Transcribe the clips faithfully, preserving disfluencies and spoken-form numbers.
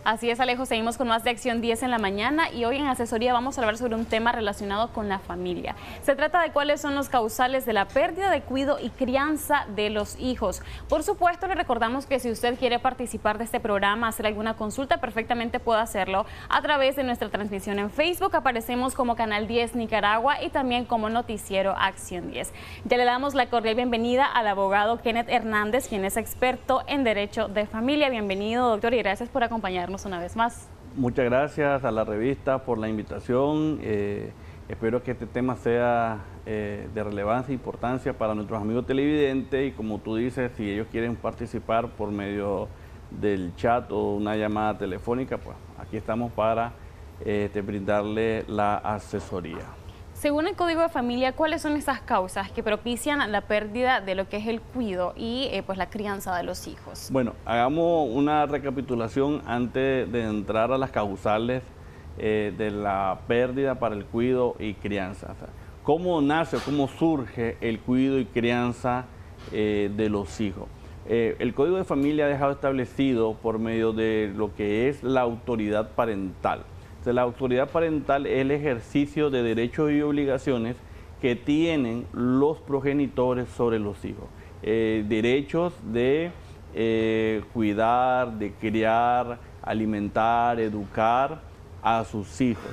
Así es, Alejo, seguimos con más de Acción diez en la mañana y hoy en asesoría vamos a hablar sobre un tema relacionado con la familia. Se trata de cuáles son los causales de la pérdida de cuidado y crianza de los hijos. Por supuesto, le recordamos que si usted quiere participar de este programa, hacer alguna consulta, perfectamente puede hacerlo a través de nuestra transmisión en Facebook. Aparecemos como Canal diez Nicaragua y también como Noticiero Acción diez. Ya le damos la cordial bienvenida al abogado Kenneth Hernández, quien es experto en Derecho de Familia. Bienvenido, doctor, y gracias por acompañarnos una vez más. Muchas gracias a la revista por la invitación. Eh, espero que este tema sea eh, de relevancia e importancia para nuestros amigos televidentes y, como tú dices, si ellos quieren participar por medio del chat o una llamada telefónica, pues aquí estamos para eh, brindarle la asesoría. Según el Código de Familia, ¿cuáles son esas causas que propician la pérdida de lo que es el cuidado y eh, pues la crianza de los hijos? Bueno, hagamos una recapitulación antes de entrar a las causales eh, de la pérdida para el cuidado y crianza. O sea, ¿cómo nace, cómo surge el cuidado y crianza eh, de los hijos? Eh, el Código de Familia ha dejado establecido por medio de lo que es la autoridad parental. La autoridad parental es el ejercicio de derechos y obligaciones que tienen los progenitores sobre los hijos. Eh, derechos de eh, cuidar, de criar, alimentar, educar a sus hijos.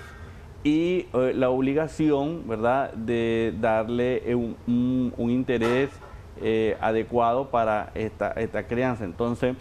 Y eh, la obligación, ¿verdad?, de darle un, un, un interés eh, adecuado para esta, esta crianza. Entonces,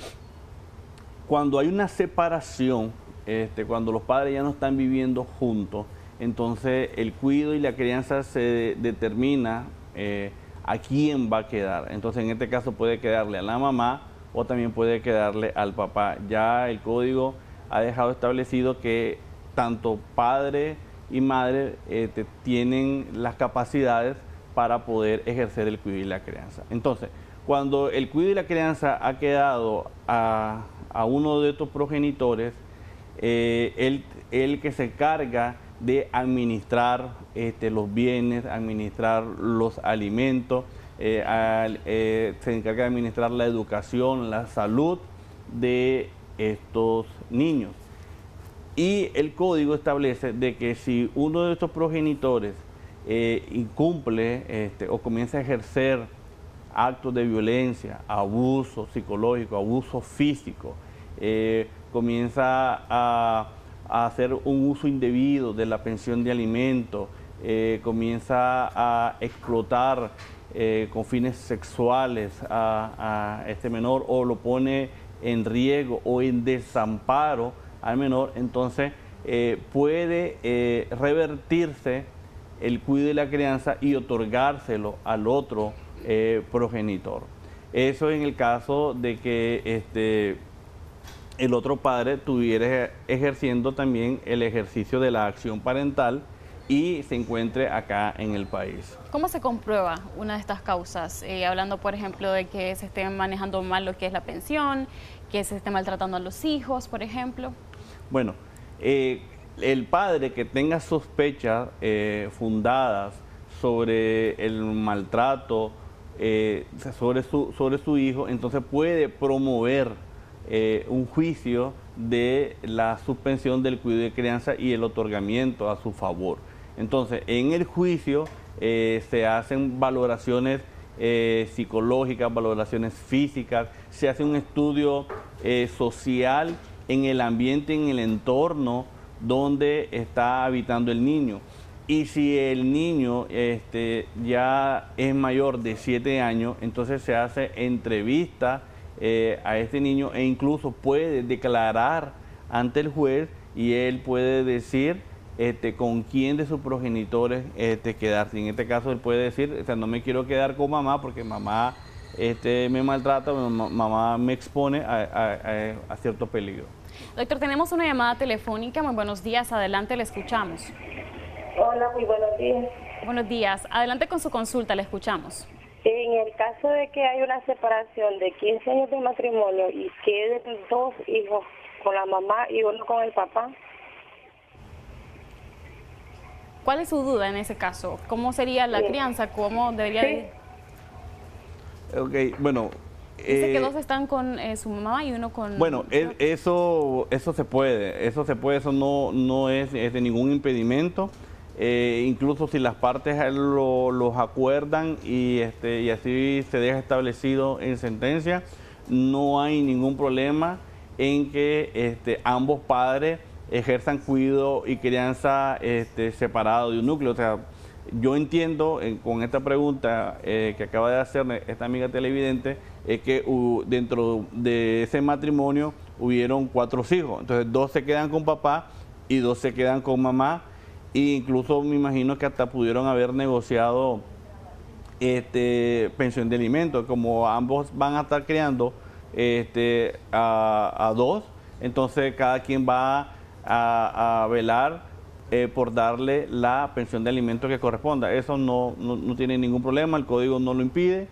cuando hay una separación, Este, cuando los padres ya no están viviendo juntos, entonces el cuidado y la crianza se determina eh, a quién va a quedar. Entonces en este caso puede quedarle a la mamá o también puede quedarle al papá. Ya el código ha dejado establecido que tanto padre y madre eh, tienen las capacidades para poder ejercer el cuidado y la crianza. Entonces, cuando el cuidado y la crianza ha quedado a, a uno de estos progenitores, Eh, él, él que se encarga de administrar este, los bienes, administrar los alimentos, eh, al, eh, se encarga de administrar la educación, la salud de estos niños. Y el código establece de que si uno de estos progenitores eh, incumple este, o comienza a ejercer actos de violencia, abuso psicológico, abuso físico, eh, comienza a, a hacer un uso indebido de la pensión de alimentos, eh, comienza a explotar eh, con fines sexuales a, a este menor o lo pone en riesgo o en desamparo al menor, entonces eh, puede eh, revertirse el cuidado y la crianza y otorgárselo al otro eh, progenitor. Eso en el caso de que este, el otro padre estuviera ejerciendo también el ejercicio de la acción parental y se encuentre acá en el país. ¿Cómo se comprueba una de estas causas? Eh, hablando, por ejemplo, de que se esté manejando mal lo que es la pensión, que se esté maltratando a los hijos, por ejemplo. Bueno, eh, el padre que tenga sospechas eh, fundadas sobre el maltrato eh, sobre, su, sobre su hijo, entonces puede promover Eh, un juicio de la suspensión del cuidado de crianza y el otorgamiento a su favor. Entonces, en el juicio eh, se hacen valoraciones eh, psicológicas, valoraciones físicas, se hace un estudio eh, social en el ambiente, en el entorno donde está habitando el niño. Y si el niño este, ya es mayor de siete años, entonces se hace entrevista Eh, a este niño e incluso puede declarar ante el juez y él puede decir este, con quién de sus progenitores este, quedarse. En este caso él puede decir, o sea, no me quiero quedar con mamá porque mamá este, me maltrata, mamá me expone a, a, a, a cierto peligro. Doctor, tenemos una llamada telefónica. Muy buenos días, adelante, le escuchamos. Hola, muy buenos días. Buenos días, adelante con su consulta, le escuchamos. En el caso de que hay una separación de quince años de matrimonio y queden dos hijos con la mamá y uno con el papá. ¿Cuál es su duda en ese caso? ¿Cómo sería la Sí. crianza? ¿Cómo debería Sí. ir? Ok, bueno, Dice eh, que dos están con eh, su mamá y uno con... Bueno, es, eso, eso se puede, eso se puede, eso no, no es, es de ningún impedimento. Eh, incluso si las partes lo, los acuerdan y, este, y así se deja establecido en sentencia, no hay ningún problema en que este, ambos padres ejerzan cuidado y crianza este, separado de un núcleo. O sea, yo entiendo eh, con esta pregunta eh, que acaba de hacerme esta amiga televidente, es que uh, dentro de ese matrimonio hubieron cuatro hijos. Entonces, dos se quedan con papá y dos se quedan con mamá. E incluso me imagino que hasta pudieron haber negociado este, pensión de alimentos. Como ambos van a estar criando este, a, a dos, entonces cada quien va a, a velar eh, por darle la pensión de alimentos que corresponda. Eso no, no, no tiene ningún problema, el código no lo impide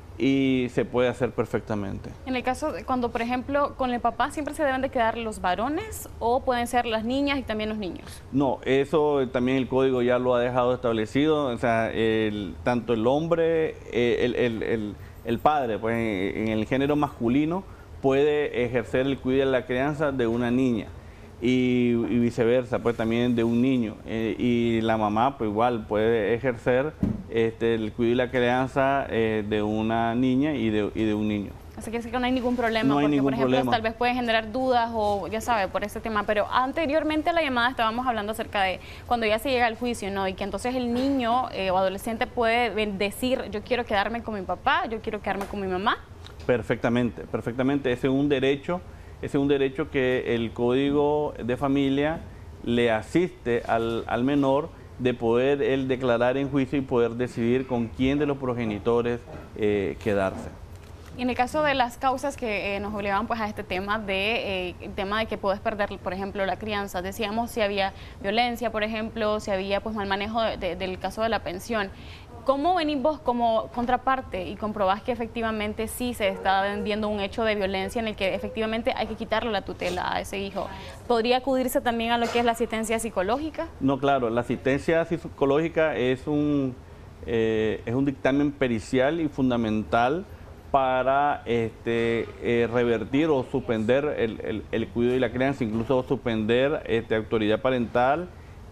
y se puede hacer perfectamente. En el caso de cuando, por ejemplo, con el papá siempre se deben de quedar los varones o pueden ser las niñas y también los niños. No, eso también el código ya lo ha dejado establecido, o sea, el, tanto el hombre, eh, el, el, el, el padre, pues en, en el género masculino puede ejercer el cuidado de la crianza de una niña y, y viceversa, pues también de un niño, eh, y la mamá pues igual puede ejercer este, el cuidado y la crianza eh, de una niña y de, y de un niño. Así que sí que no hay ningún problema, No hay porque ningún por ejemplo problema. tal vez pueden generar dudas o ya sabe, por ese tema, pero anteriormente a la llamada estábamos hablando acerca de cuando ya se llega al juicio, ¿no? Y que entonces el niño eh, o adolescente puede decir, yo quiero quedarme con mi papá, yo quiero quedarme con mi mamá. Perfectamente, perfectamente, ese es un derecho, ese es un derecho que el Código de Familia le asiste al, al menor de poder él declarar en juicio y poder decidir con quién de los progenitores eh, quedarse. Y en el caso de las causas que eh, nos obligaban pues a este tema de eh, el tema de que puedes perder, por ejemplo, la crianza, decíamos si había violencia, por ejemplo, si había pues mal manejo de, de, del caso de la pensión. ¿Cómo venís vos como contraparte y comprobás que efectivamente sí se está viendo un hecho de violencia en el que efectivamente hay que quitarle la tutela a ese hijo? ¿Podría acudirse también a lo que es la asistencia psicológica? No, claro, la asistencia psicológica es un, eh, es un dictamen pericial y fundamental para este, eh, revertir o suspender el, el, el cuidado y la crianza, incluso suspender este, autoridad parental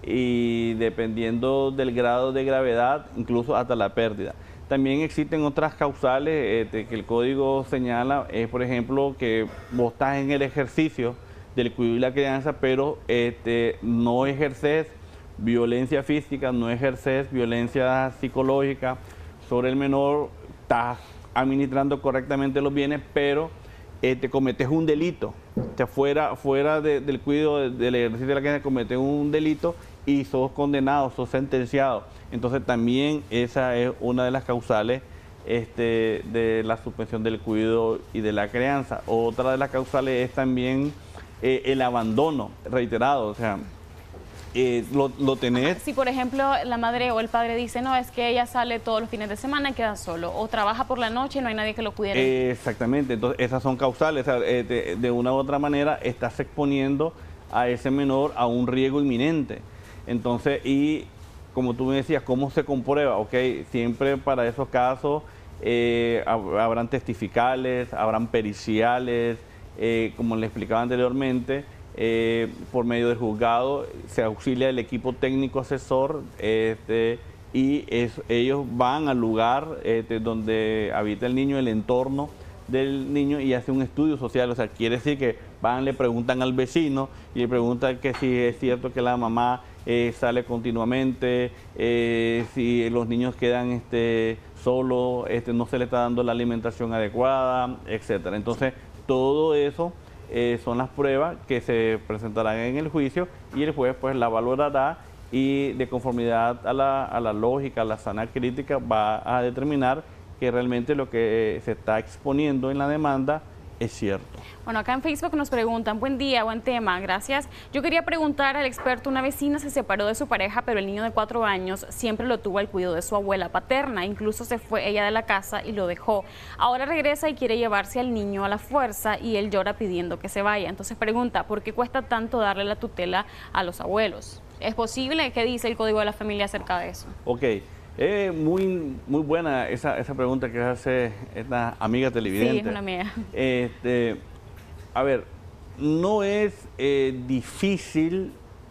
y dependiendo del grado de gravedad, incluso hasta la pérdida. También existen otras causales este, que el código señala, es por ejemplo que vos estás en el ejercicio del cuidado y la crianza, pero este, no ejerces violencia física, no ejerces violencia psicológica sobre el menor, estás administrando correctamente los bienes, pero eh, te cometes un delito, te fuera, fuera de, del cuidado del ejercicio de la crianza, cometes un delito y sos condenado, sos sentenciado. Entonces también esa es una de las causales este, de la suspensión del cuidado y de la crianza. Otra de las causales es también eh, el abandono reiterado, o sea, Eh, lo, lo tenés. Si por ejemplo la madre o el padre dice, no, es que ella sale todos los fines de semana y queda solo, o trabaja por la noche y no hay nadie que lo cuide. Eh, exactamente, entonces esas son causales, o sea, eh, de, de una u otra manera estás exponiendo a ese menor a un riesgo inminente. Entonces, y como tú me decías, ¿cómo se comprueba? Ok, siempre para esos casos eh, habrán testificales, habrán periciales, eh, como le explicaba anteriormente. Eh, por medio del juzgado se auxilia el equipo técnico asesor este, y es, ellos van al lugar este, donde habita el niño, el entorno del niño y hacen un estudio social. O sea, quiere decir que van, le preguntan al vecino y le preguntan que si es cierto que la mamá eh, sale continuamente, eh, si los niños quedan este, solos, este, no se le está dando la alimentación adecuada, etcétera. Entonces, todo eso Eh, son las pruebas que se presentarán en el juicio y el juez pues la valorará y de conformidad a la, a la lógica, a la sana crítica, va a determinar que realmente lo que se está exponiendo en la demanda es cierto. Bueno, acá en Facebook nos preguntan, buen día, buen tema, gracias. Yo quería preguntar al experto, una vecina se separó de su pareja, pero el niño de cuatro años siempre lo tuvo al cuidado de su abuela paterna, incluso se fue ella de la casa y lo dejó. Ahora regresa y quiere llevarse al niño a la fuerza y él llora pidiendo que se vaya. Entonces pregunta, ¿por qué cuesta tanto darle la tutela a los abuelos? ¿Es posible? ¿Qué dice el Código de la Familia acerca de eso? Ok, Es muy, muy buena esa, esa pregunta que hace esta amiga televidente. Sí, es una amiga. Este, a ver, no es eh, difícil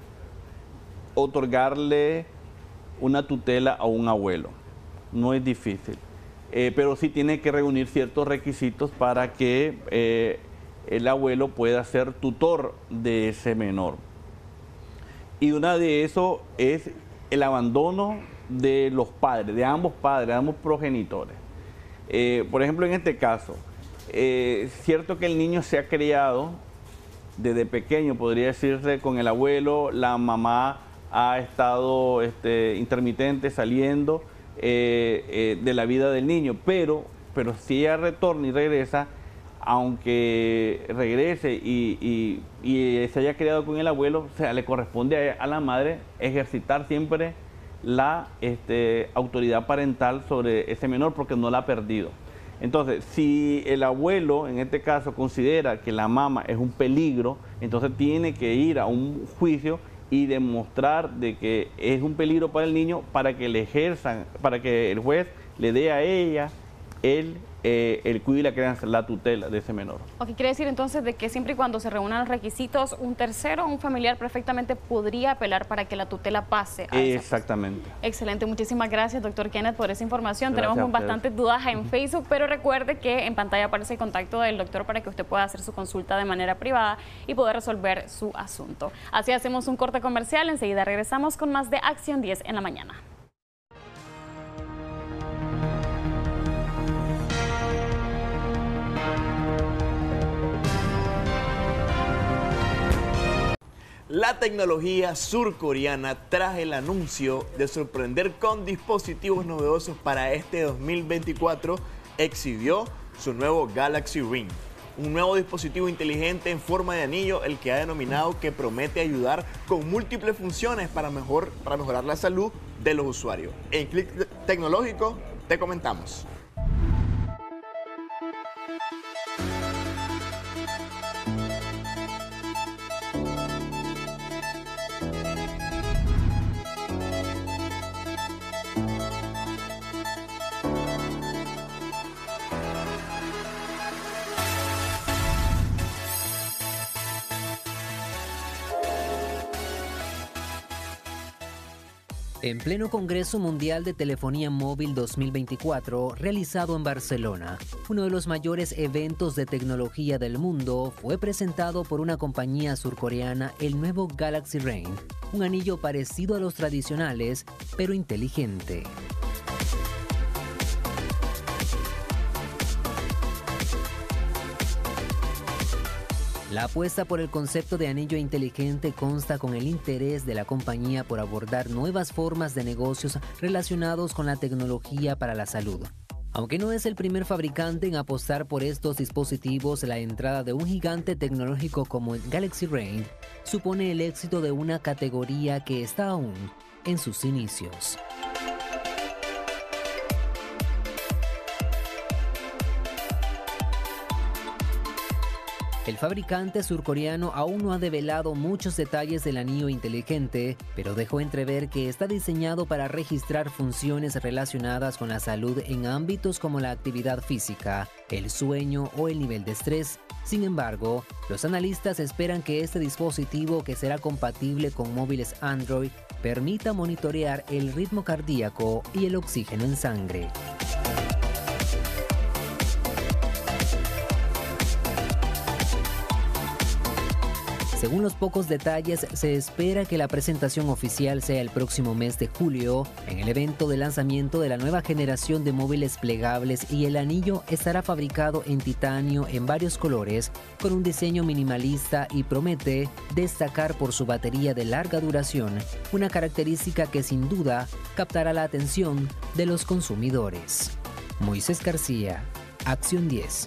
otorgarle una tutela a un abuelo. No es difícil. Eh, pero sí tiene que reunir ciertos requisitos para que eh, el abuelo pueda ser tutor de ese menor. Y una de eso es el abandono de los padres, de ambos padres, de ambos progenitores. Eh, por ejemplo, en este caso, eh, es cierto que el niño se ha criado desde pequeño, podría decirse, con el abuelo, la mamá ha estado este, intermitente saliendo eh, eh, de la vida del niño, pero, pero si ella retorna y regresa, aunque regrese y, y, y se haya criado con el abuelo, o sea, le corresponde a, a la madre ejercitar siempre la este, autoridad parental sobre ese menor porque no la ha perdido. Entonces, si el abuelo, en este caso, considera que la mamá es un peligro, entonces tiene que ir a un juicio y demostrar de que es un peligro para el niño para que le ejerzan, para que el juez le dé a ella el, eh, el cuidado y la crianza, la tutela de ese menor. Ok, quiere decir entonces de que siempre y cuando se reúnan los requisitos, un tercero, un familiar perfectamente podría apelar para que la tutela pase a esa. Exactamente. Excelente, muchísimas gracias, doctor Kenneth, por esa información. Gracias. Tenemos bastantes dudas en Facebook, pero recuerde que en pantalla aparece el contacto del doctor para que usted pueda hacer su consulta de manera privada y poder resolver su asunto. Así hacemos un corte comercial, enseguida regresamos con más de Acción diez en la mañana. La tecnología surcoreana, tras el anuncio de sorprender con dispositivos novedosos para este dos mil veinticuatro, exhibió su nuevo Galaxy Ring, un nuevo dispositivo inteligente en forma de anillo, el que ha denominado que promete ayudar con múltiples funciones para, mejor, para mejorar la salud de los usuarios. En Click Tecnológico te comentamos. En pleno Congreso Mundial de Telefonía Móvil dos mil veinticuatro, realizado en Barcelona, uno de los mayores eventos de tecnología del mundo, fue presentado por una compañía surcoreana el nuevo Galaxy Ring, un anillo parecido a los tradicionales, pero inteligente. La apuesta por el concepto de anillo inteligente consta con el interés de la compañía por abordar nuevas formas de negocios relacionados con la tecnología para la salud. Aunque no es el primer fabricante en apostar por estos dispositivos, la entrada de un gigante tecnológico como el Galaxy Ring supone el éxito de una categoría que está aún en sus inicios. El fabricante surcoreano aún no ha develado muchos detalles del anillo inteligente, pero dejó entrever que está diseñado para registrar funciones relacionadas con la salud en ámbitos como la actividad física, el sueño o el nivel de estrés. Sin embargo, los analistas esperan que este dispositivo, que será compatible con móviles Android, permita monitorear el ritmo cardíaco y el oxígeno en sangre. Según los pocos detalles, se espera que la presentación oficial sea el próximo mes de julio, en el evento de lanzamiento de la nueva generación de móviles plegables, y el anillo estará fabricado en titanio en varios colores, con un diseño minimalista, y promete destacar por su batería de larga duración, una característica que sin duda captará la atención de los consumidores. Moisés García, Acción diez.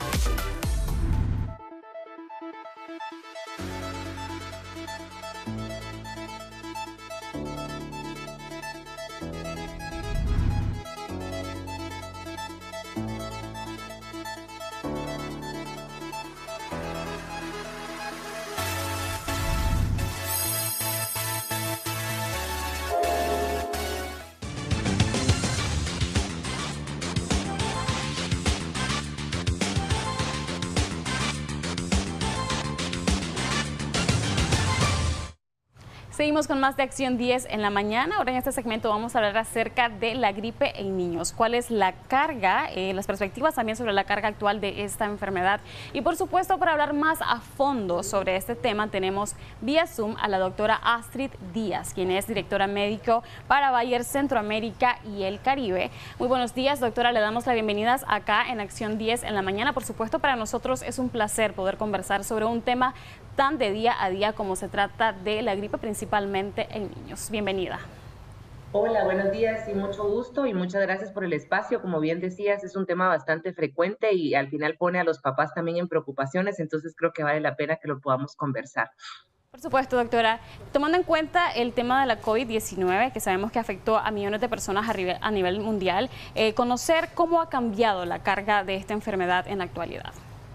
Seguimos con más de Acción diez en la mañana. Ahora en este segmento vamos a hablar acerca de la gripe en niños. ¿Cuál es la carga, eh, las perspectivas también sobre la carga actual de esta enfermedad? Y por supuesto, para hablar más a fondo sobre este tema, tenemos vía Zoom a la doctora Astrid Díaz, quien es directora médico para Bayer Centroamérica y el Caribe. Muy buenos días, doctora. Le damos la bienvenida acá en Acción diez en la mañana. Por supuesto, para nosotros es un placer poder conversar sobre un tema tan de día a día como se trata de la gripe, principalmente en niños. Bienvenida. Hola, buenos días y mucho gusto y muchas gracias por el espacio. Como bien decías, es un tema bastante frecuente y al final pone a los papás también en preocupaciones, entonces creo que vale la pena que lo podamos conversar. Por supuesto, doctora. Tomando en cuenta el tema de la COVID diecinueve, que sabemos que afectó a millones de personas a nivel mundial, eh, conocer cómo ha cambiado la carga de esta enfermedad en la actualidad.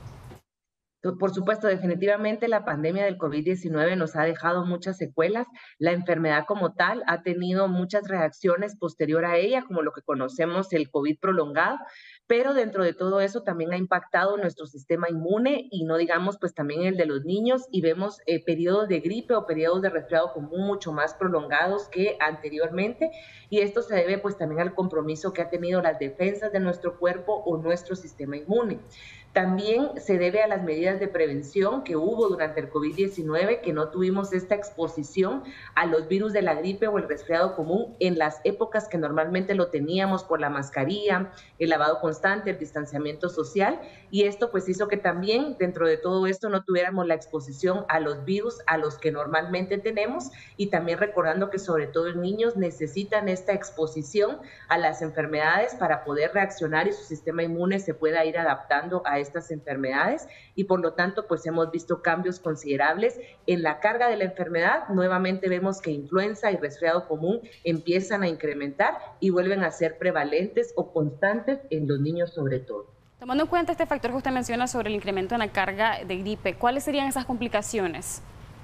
Por supuesto, definitivamente la pandemia del COVID diecinueve nos ha dejado muchas secuelas. La enfermedad como tal ha tenido muchas reacciones posterior a ella, como lo que conocemos el COVID prolongado, pero dentro de todo eso también ha impactado nuestro sistema inmune y no digamos pues también el de los niños, y vemos eh, periodos de gripe o periodos de resfriado común mucho más prolongados que anteriormente, y esto se debe pues también al compromiso que ha tenido las defensas de nuestro cuerpo o nuestro sistema inmune. También se debe a las medidas de prevención que hubo durante el COVID diecinueve, que no tuvimos esta exposición a los virus de la gripe o el resfriado común en las épocas que normalmente lo teníamos por la mascarilla, el lavado constante, el distanciamiento social, y esto pues hizo que también dentro de todo esto no tuviéramos la exposición a los virus a los que normalmente tenemos, y también recordando que sobre todo en niños necesitan esta exposición a las enfermedades para poder reaccionar y su sistema inmune se pueda ir adaptando a estas enfermedades, y por lo tanto pues hemos visto cambios considerables en la carga de la enfermedad. Nuevamente vemos que influenza y resfriado común empiezan a incrementar y vuelven a ser prevalentes o constantes en los niños sobre todo. Tomando en cuenta este factor que usted menciona sobre el incremento en la carga de gripe, ¿cuáles serían esas complicaciones?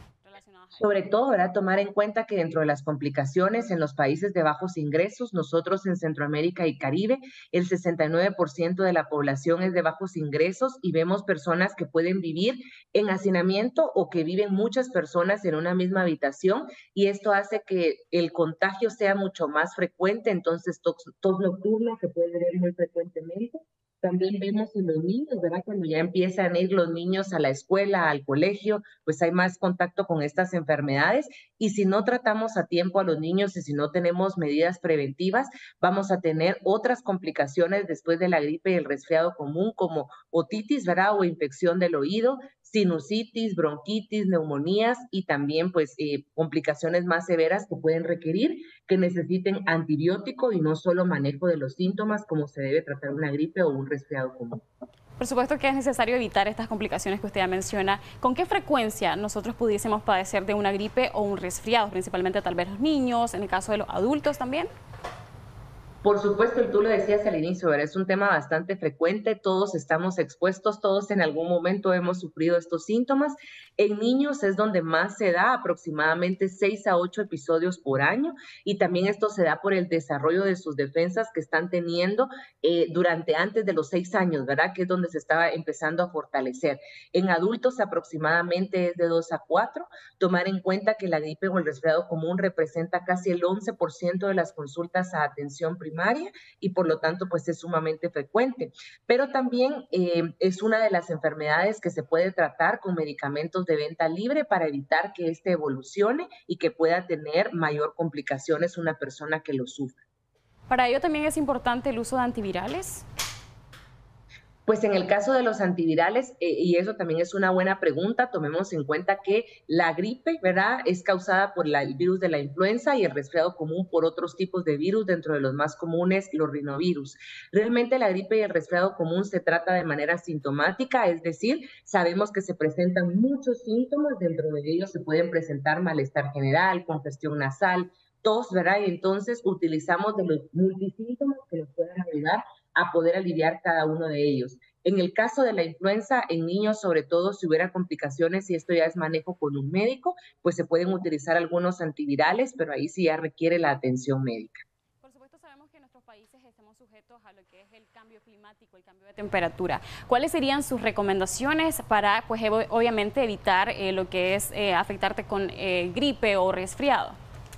Sobre todo, ¿verdad? Tomar en cuenta que dentro de las complicaciones en los países de bajos ingresos, nosotros en Centroamérica y Caribe, el sesenta y nueve por ciento de la población es de bajos ingresos, y vemos personas que pueden vivir en hacinamiento o que viven muchas personas en una misma habitación, y esto hace que el contagio sea mucho más frecuente. Entonces tos, tos nocturna se puede ver muy frecuentemente. También vemos en los niños, ¿verdad? Cuando ya empiezan a ir los niños a la escuela, al colegio, pues hay más contacto con estas enfermedades, y si no tratamos a tiempo a los niños y si no tenemos medidas preventivas, vamos a tener otras complicaciones después de la gripe y el resfriado común, como otitis, ¿verdad? O infección del oído, sinusitis, bronquitis, neumonías, y también pues eh, complicaciones más severas que pueden requerir que necesiten antibiótico y no solo manejo de los síntomas como se debe tratar una gripe o un resfriado común. Por supuesto que es necesario evitar estas complicaciones que usted ya menciona. ¿Con qué frecuencia nosotros pudiésemos padecer de una gripe o un resfriado? Principalmente tal vez los niños, en el caso de los adultos también. Por supuesto, y tú lo decías al inicio, ¿verdad? Es un tema bastante frecuente, todos estamos expuestos, todos en algún momento hemos sufrido estos síntomas. En niños es donde más se da, aproximadamente seis a ocho episodios por año, y también esto se da por el desarrollo de sus defensas que están teniendo eh, durante antes de los seis años, ¿verdad? Que es donde se estaba empezando a fortalecer. En adultos aproximadamente es de dos a cuatro, tomar en cuenta que la gripe o el resfriado común representa casi el once por ciento de las consultas a atención primaria, y por lo tanto pues es sumamente frecuente, pero también eh, es una de las enfermedades que se puede tratar con medicamentos de venta libre para evitar que este evolucione y que pueda tener mayor complicaciones una persona que lo sufre. Para ello también es importante el uso de antivirales. Pues en el caso de los antivirales, eh, y eso también es una buena pregunta, tomemos en cuenta que la gripe, ¿verdad?, es causada por la, el virus de la influenza, y el resfriado común por otros tipos de virus, dentro de los más comunes, los rinovirus. Realmente la gripe y el resfriado común se trata de manera sintomática, es decir, sabemos que se presentan muchos síntomas, dentro de ellos se pueden presentar malestar general, congestión nasal, tos, ¿verdad? Y entonces utilizamos de los multisíntomas que nos puedan ayudar a poder aliviar cada uno de ellos. En el caso de la influenza, en niños, sobre todo si hubiera complicaciones, y esto ya es manejo con un médico, pues se pueden utilizar algunos antivirales, pero ahí sí ya requiere la atención médica. Por supuesto, sabemos que en nuestros países estamos sujetos sujetos a lo que es el cambio climático, el cambio de temperatura. ¿Cuáles serían sus recomendaciones para, pues, obviamente evitar eh, lo que es eh, afectarte con eh, gripe o resfriado?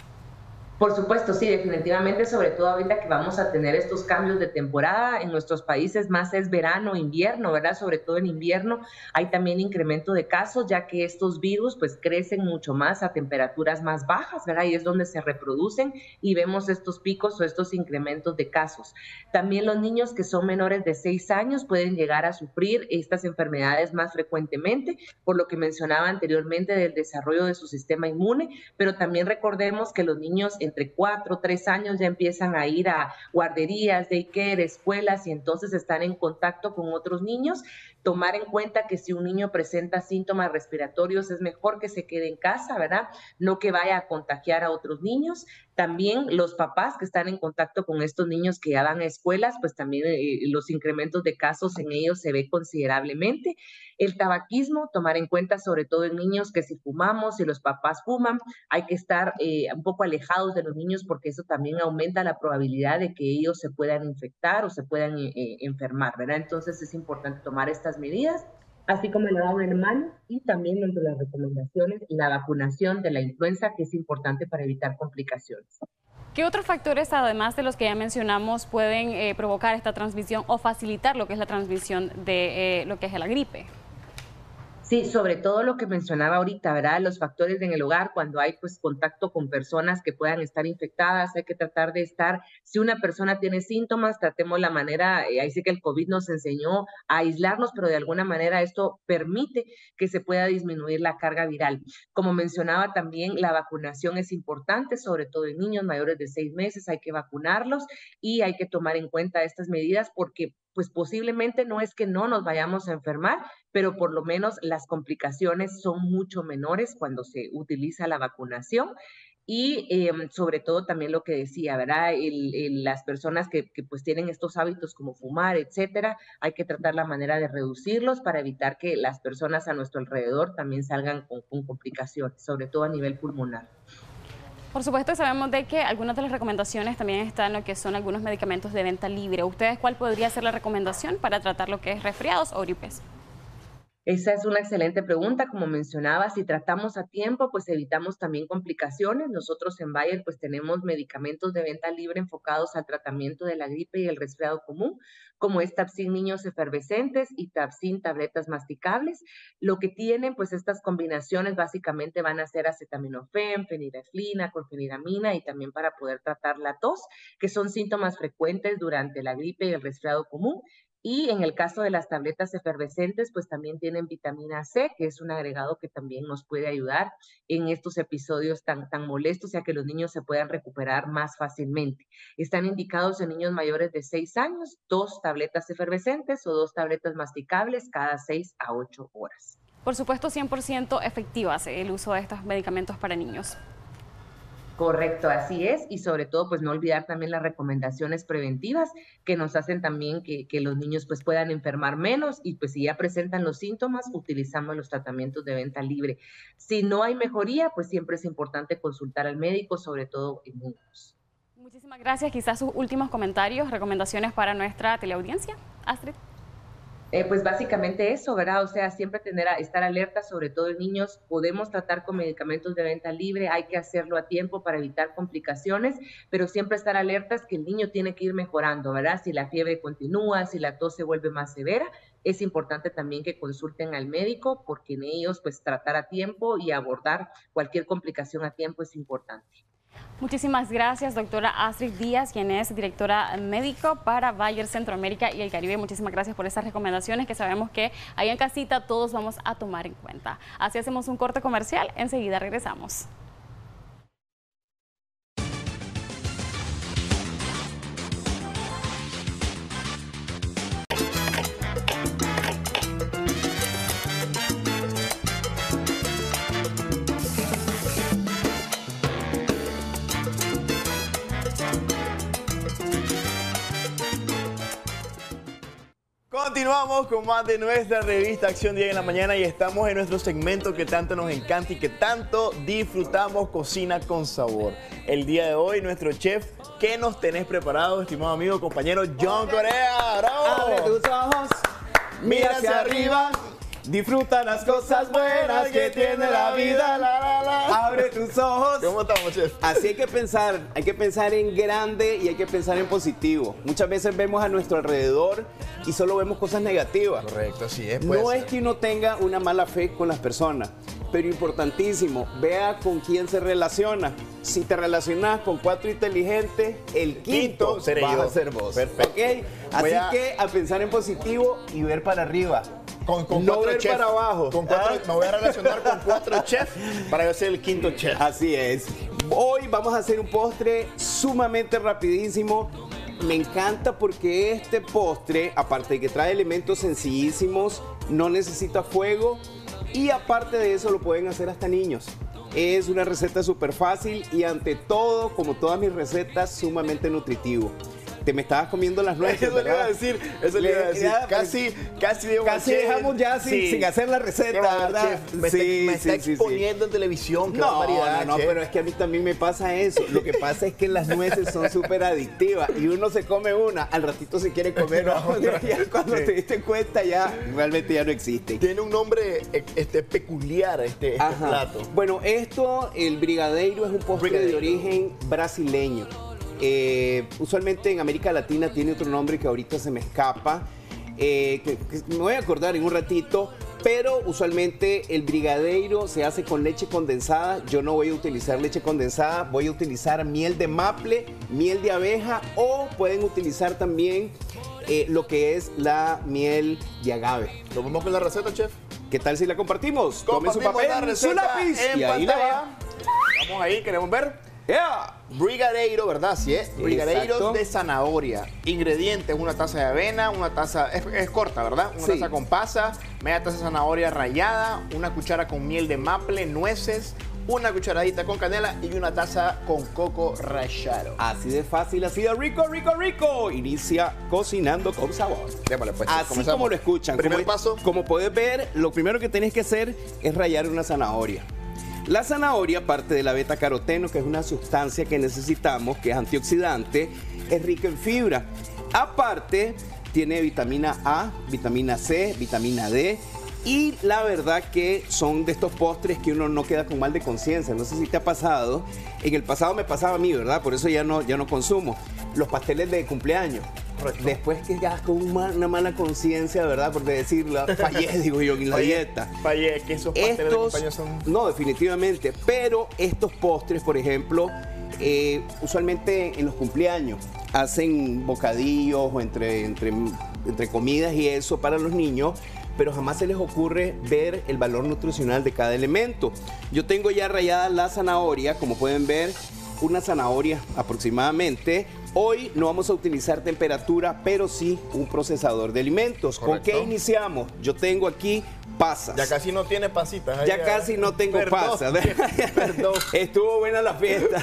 Por supuesto, sí, definitivamente, sobre todo ahorita que vamos a tener estos cambios de temporada en nuestros países, más es verano, invierno, ¿verdad? Sobre todo en invierno hay también incremento de casos, ya que estos virus pues crecen mucho más a temperaturas más bajas, ¿verdad? Y es donde se reproducen y vemos estos picos o estos incrementos de casos. También los niños que son menores de seis años pueden llegar a sufrir estas enfermedades más frecuentemente, por lo que mencionaba anteriormente del desarrollo de su sistema inmune, pero también recordemos que los niños entre cuatro, tres años ya empiezan a ir a guarderías, daycare, escuelas y entonces están en contacto con otros niños. Tomar en cuenta que si un niño presenta síntomas respiratorios es mejor que se quede en casa, ¿verdad? No que vaya a contagiar a otros niños. También los papás que están en contacto con estos niños que ya van a escuelas, pues también eh, los incrementos de casos en ellos se ve considerablemente. El tabaquismo, tomar en cuenta sobre todo en niños que si fumamos, si los papás fuman, hay que estar eh, un poco alejados de los niños porque eso también aumenta la probabilidad de que ellos se puedan infectar o se puedan eh, enfermar, ¿verdad? Entonces es importante tomar estas medidas, así como el lavado de manos y también entre las recomendaciones la vacunación de la influenza, que es importante para evitar complicaciones. ¿Qué otros factores, además de los que ya mencionamos, pueden eh, provocar esta transmisión o facilitar lo que es la transmisión de eh, lo que es la gripe? Sí, sobre todo lo que mencionaba ahorita, ¿verdad? Los factores en el hogar, cuando hay pues contacto con personas que puedan estar infectadas, hay que tratar de estar, si una persona tiene síntomas, tratemos la manera, eh, ahí sí que el COVID nos enseñó a aislarnos, pero de alguna manera esto permite que se pueda disminuir la carga viral. Como mencionaba también, la vacunación es importante, sobre todo en niños mayores de seis meses, hay que vacunarlos y hay que tomar en cuenta estas medidas porque pues posiblemente no es que no nos vayamos a enfermar, pero por lo menos las complicaciones son mucho menores cuando se utiliza la vacunación. Y eh, sobre todo también lo que decía, ¿verdad? El, el, las personas que, que pues tienen estos hábitos como fumar, etcétera, hay que tratar la manera de reducirlos para evitar que las personas a nuestro alrededor también salgan con, con complicaciones, sobre todo a nivel pulmonar. Por supuesto, sabemos de que algunas de las recomendaciones también están lo que son algunos medicamentos de venta libre. ¿Ustedes cuál podría ser la recomendación para tratar lo que es resfriados o gripes? Esa es una excelente pregunta. Como mencionaba, si tratamos a tiempo, pues evitamos también complicaciones. Nosotros en Bayer pues tenemos medicamentos de venta libre enfocados al tratamiento de la gripe y el resfriado común, como es Tabsin niños efervescentes y Tabsin tabletas masticables. Lo que tienen pues estas combinaciones básicamente van a ser acetaminofén, fenilefrina, clorfeniramina y también para poder tratar la tos, que son síntomas frecuentes durante la gripe y el resfriado común. Y en el caso de las tabletas efervescentes, pues también tienen vitamina C, que es un agregado que también nos puede ayudar en estos episodios tan, tan molestos, ya que los niños se puedan recuperar más fácilmente. Están indicados en niños mayores de seis años, dos tabletas efervescentes o dos tabletas masticables cada seis a ocho horas. Por supuesto, cien por ciento efectivas el uso de estos medicamentos para niños. Correcto, así es, y sobre todo pues no olvidar también las recomendaciones preventivas que nos hacen también que, que los niños pues puedan enfermar menos y pues si ya presentan los síntomas utilizamos los tratamientos de venta libre. Si no hay mejoría pues siempre es importante consultar al médico, sobre todo en niños. Muchísimas gracias, quizás sus últimos comentarios, recomendaciones para nuestra teleaudiencia. Astrid. Eh, pues básicamente eso, ¿verdad? O sea, siempre tener a estar alerta, sobre todo en niños. Podemos tratar con medicamentos de venta libre, hay que hacerlo a tiempo para evitar complicaciones, pero siempre estar alertas que el niño tiene que ir mejorando, ¿verdad? Si la fiebre continúa, si la tos se vuelve más severa, es importante también que consulten al médico porque en ellos pues tratar a tiempo y abordar cualquier complicación a tiempo es importante. Muchísimas gracias, doctora Astrid Díaz, quien es directora médico para Bayer Centroamérica y el Caribe. Muchísimas gracias por esas recomendaciones que sabemos que ahí en casita todos vamos a tomar en cuenta. Así hacemos un corte comercial, enseguida regresamos. Continuamos con más de nuestra revista Acción Día en la Mañana y estamos en nuestro segmento que tanto nos encanta y que tanto disfrutamos, Cocina con Sabor. El día de hoy, nuestro chef, ¿qué nos tenés preparado, estimado amigo, compañero John Corea? ¡Bravo! Abre tus ojos, mira hacia arriba, disfruta las cosas buenas que tiene la vida. La, la, la. Abre tus ojos. ¿Cómo estamos, chef? Así hay que pensar, hay que pensar en grande y hay que pensar en positivo. Muchas veces vemos a nuestro alrededor y solo vemos cosas negativas. Correcto, así es. No es que uno tenga una mala fe con las personas, pero importantísimo, vea con quién se relaciona. Si te relacionas con cuatro inteligentes, el quinto, Quinto seré vas yo. a ser vos. Perfecto. ¿Ok? Así Voy a- que a pensar en positivo y ver para arriba. Con, con no cuatro ver chefs. para abajo. Con cuatro, ¿Ah? Me voy a relacionar con cuatro chefs para yo ser el quinto chef. Así es. Hoy vamos a hacer un postre sumamente rapidísimo. Me encanta porque este postre, aparte de que trae elementos sencillísimos, no necesita fuego y aparte de eso lo pueden hacer hasta niños. Es una receta súper fácil y ante todo, como todas mis recetas, sumamente nutritivo. Te me estabas comiendo las nueces, Eso le iba a ¿verdad? decir, eso le iba a decir. Ya, pues, Casi, casi digo, Casi chef. dejamos ya sin, Sí. sin hacer la receta, Qué va, ¿verdad? chef. Me Sí, está, me está sí, sí, sí. exponiendo en televisión. Qué No, barbaridad, no, no, chef. pero es que a mí también me pasa eso. Lo que pasa es que las nueces son súper adictivas y uno se come una, al ratito se quiere comer No, otra. Ya cuando sí. te diste cuenta ya realmente ya no existen. Tiene un nombre eh, este, peculiar este, este Ajá. plato. Bueno, esto, el brigadeiro, es un postre Brigadeiro. de origen brasileño. Eh, usualmente en América Latina tiene otro nombre que ahorita se me escapa, eh, que, que me voy a acordar en un ratito, pero usualmente el brigadeiro se hace con leche condensada. Yo no voy a utilizar leche condensada, voy a utilizar miel de maple, miel de abeja o pueden utilizar también eh, lo que es la miel de agave. ¿Lo vamos con la receta, chef? ¿Qué tal si la compartimos? Tomen su Compartimos papel, la su receta lápiz en y ahí la pantalla. va. Vamos ahí, queremos ver. Yeah. Brigadeiro, ¿verdad? Sí es. Brigadeiros Exacto. de zanahoria. Ingredientes, una taza de avena, una taza, es, es corta, ¿verdad? Una Sí. taza con pasa, media taza de zanahoria rallada, una cuchara con miel de maple, nueces, una cucharadita con canela y una taza con coco rallado. Así de fácil, así de rico, rico, rico. Inicia cocinando con sabor. Démosle, pues, Así comenzamos. como lo escuchan. Primer como, paso. Como puedes ver, lo primero que tenés que hacer es rallar una zanahoria. La zanahoria, parte de la beta-caroteno, que es una sustancia que necesitamos, que es antioxidante, es rica en fibra. Aparte, tiene vitamina A, vitamina C, vitamina D. Y la verdad que son de estos postres que uno no queda con mal de conciencia. No sé si te ha pasado. En el pasado me pasaba a mí, ¿verdad? Por eso ya no, ya no consumo. Los pasteles de cumpleaños. Correcto. Después que ya con una, una mala conciencia, ¿verdad? Por decirlo, fallé, digo yo, en la Fallé, dieta. Fallé, que esos pasteles de Estos, cumpleaños son... no, definitivamente, pero estos postres, por ejemplo, eh, usualmente en los cumpleaños hacen bocadillos o entre, entre, entre comidas y eso para los niños, pero jamás se les ocurre ver el valor nutricional de cada elemento. Yo tengo ya rallada la zanahoria, como pueden ver, una zanahoria aproximadamente. Hoy no vamos a utilizar temperatura, pero sí un procesador de alimentos. ¿Con Correcto. qué iniciamos? Yo tengo aquí pasas. Ya casi no tiene pasitas. Ya casi no tengo Perdón, pasas. Perdón. Estuvo buena la fiesta.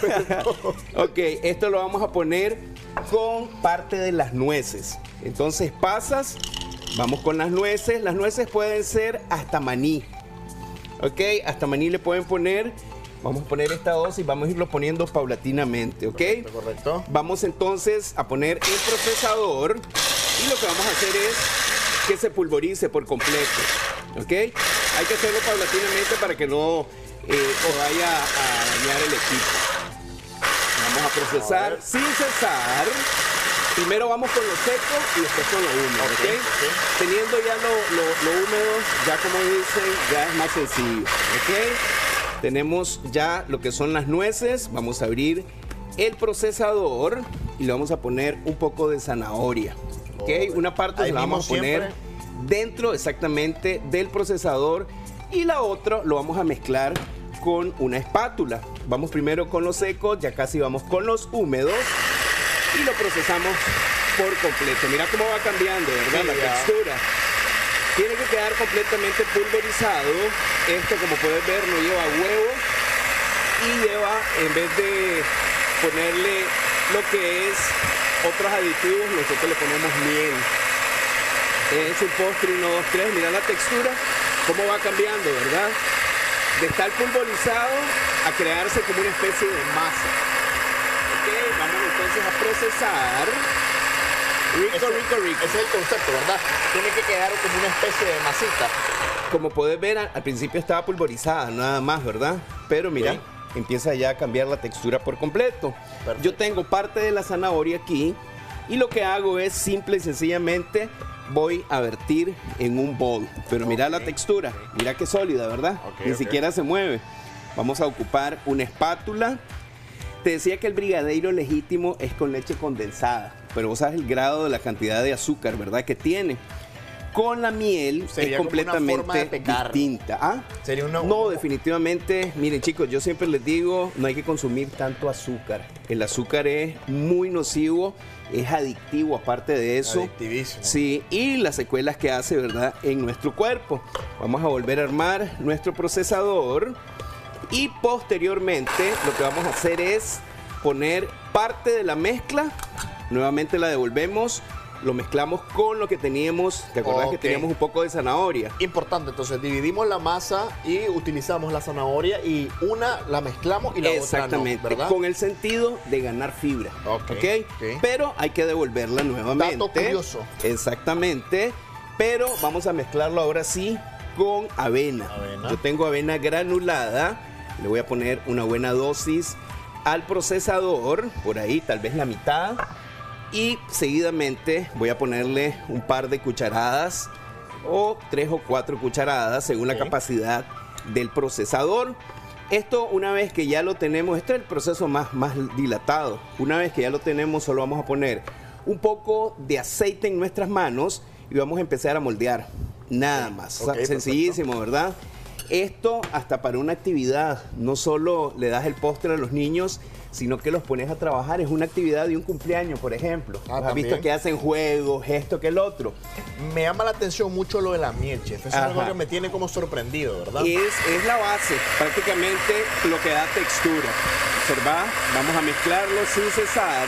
Ok, esto lo vamos a poner con parte de las nueces. Entonces, pasas, vamos con las nueces. Las nueces pueden ser hasta maní. Ok, hasta maní le pueden poner. Vamos a poner esta dosis y vamos a irlo poniendo paulatinamente, ¿ok? Correcto, correcto. Vamos entonces a poner el procesador y lo que vamos a hacer es que se pulverice por completo, ¿ok? Hay que hacerlo paulatinamente para que no eh, os vaya a dañar el equipo. Vamos a procesar A ver. sin cesar. Primero vamos con lo seco y después con lo húmedo, ¿ok? Ok, ok. Teniendo ya lo, lo, lo húmedo, ya como dicen, ya es más sencillo, ¿ok? Tenemos ya lo que son las nueces. Vamos a abrir el procesador y le vamos a poner un poco de zanahoria. ¿Ok? Una parte Ahí se la vamos a mismo poner siempre. dentro exactamente del procesador y la otra lo vamos a mezclar con una espátula. Vamos primero con los secos, ya casi vamos con los húmedos y lo procesamos por completo. Mira cómo va cambiando, ¿verdad? Sí, la ya. textura. Tiene que quedar completamente pulverizado. Esto, como puedes ver, no lleva huevo y lleva, en vez de ponerle lo que es otros aditivos, nosotros le ponemos miel. Es un postre uno, dos, tres. Mira la textura, cómo va cambiando, ¿verdad? De estar pulverizado a crearse como una especie de masa. Ok, vamos entonces a procesar. Rico, ese, rico, rico. Ese es el concepto, ¿verdad? Tiene que quedar como una especie de masita. Como puedes ver, al principio estaba pulverizada, nada más, ¿verdad? Pero mira, sí, empieza ya a cambiar la textura por completo. Perfecto. Yo tengo parte de la zanahoria aquí y lo que hago es simple y sencillamente voy a vertir en un bowl. Pero mira okay, la textura, okay, mira qué sólida, ¿verdad? Okay, Ni okay. siquiera se mueve. Vamos a ocupar una espátula. Te decía que el brigadeiro legítimo es con leche condensada, pero vos sabes el grado de la cantidad de azúcar, ¿verdad?, que tiene. Con la miel sería es completamente como una forma de distinta. ¿Ah? Sería una... No, definitivamente, miren chicos, yo siempre les digo, no hay que consumir tanto azúcar. El azúcar es muy nocivo, es adictivo aparte de eso. Adictivísimo. Sí, y las secuelas que hace, ¿verdad?, en nuestro cuerpo. Vamos a volver a armar nuestro procesador. Y posteriormente lo que vamos a hacer es poner parte de la mezcla, nuevamente la devolvemos, lo mezclamos con lo que teníamos, ¿te acordás okay. que teníamos un poco de zanahoria? Importante, entonces dividimos la masa y utilizamos la zanahoria y una la mezclamos y la Exactamente, otra no, ¿verdad? Con el sentido de ganar fibra, okay. ¿okay? Okay. Pero hay que devolverla nuevamente. Dato curioso. Exactamente, pero vamos a mezclarlo ahora sí con avena. avena. Yo tengo avena granulada. Le voy a poner una buena dosis al procesador, por ahí tal vez la mitad, y seguidamente voy a ponerle un par de cucharadas o tres o cuatro cucharadas según okay. la capacidad del procesador. Esto una vez que ya lo tenemos, este es el proceso más, más dilatado, una vez que ya lo tenemos solo vamos a poner un poco de aceite en nuestras manos y vamos a empezar a moldear, nada más, okay, o sea, sencillísimo, perfecto. ¿Verdad? Esto hasta para una actividad, no solo le das el postre a los niños, sino que los pones a trabajar. Es una actividad de un cumpleaños, por ejemplo. Ah, ¿has visto que hacen juegos, esto que el otro? Me llama la atención mucho lo de la miel, chef. Eso Ajá. es algo que me tiene como sorprendido, ¿verdad? Es, es la base, prácticamente lo que da textura. ¿Verdad? Vamos a mezclarlo sin cesar.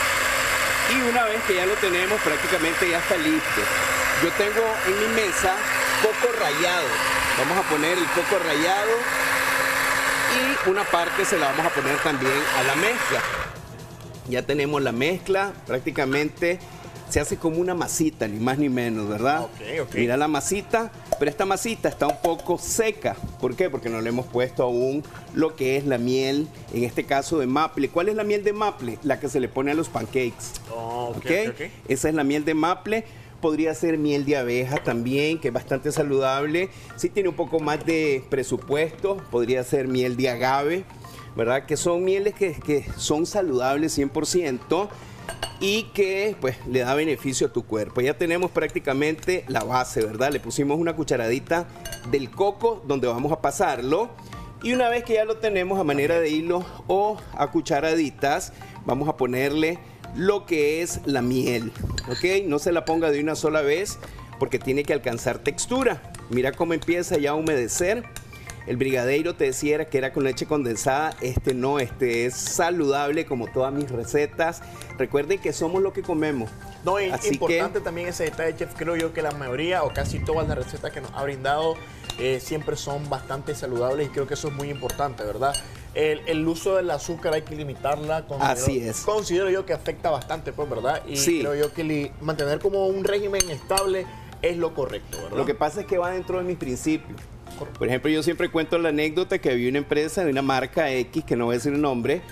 Y una vez que ya lo tenemos, prácticamente ya está listo. Yo tengo en mi mesa coco rallado. Vamos a poner el coco rallado y una parte se la vamos a poner también a la mezcla. Ya tenemos la mezcla, prácticamente se hace como una masita, ni más ni menos, ¿verdad? Okay, okay. Mira la masita, pero esta masita está un poco seca. ¿Por qué? Porque no le hemos puesto aún lo que es la miel, en este caso de maple. ¿Cuál es la miel de maple? La que se le pone a los pancakes. Oh, okay, ¿Okay? Okay. Esa es la miel de maple. Podría ser miel de abeja también, que es bastante saludable. Si tiene un poco más de presupuesto, podría ser miel de agave, ¿verdad? Que son mieles que, que son saludables cien por ciento y que pues le da beneficio a tu cuerpo. Ya tenemos prácticamente la base, ¿verdad? Le pusimos una cucharadita del coco donde vamos a pasarlo. Y una vez que ya lo tenemos a manera de hilo o a cucharaditas, vamos a ponerle lo que es la miel, ¿ok? No se la ponga de una sola vez porque tiene que alcanzar textura. Mira cómo empieza ya a humedecer. El brigadeiro te decía era que era con leche condensada, este no, este es saludable como todas mis recetas. Recuerden que somos lo que comemos. No, es Así importante que, también ese detalle, chef. Creo yo que la mayoría o casi todas las recetas que nos ha brindado eh, siempre son bastante saludables y creo que eso es muy importante, ¿verdad? El, el uso del azúcar hay que limitarla. Así es. Considero yo que afecta bastante, pues, ¿verdad? Y sí. creo yo que li, mantener como un régimen estable es lo correcto, ¿verdad? Lo que pasa es que va dentro de mis principios. Por ejemplo, yo siempre cuento la anécdota que había una empresa de una marca X, que no voy a decir el nombre,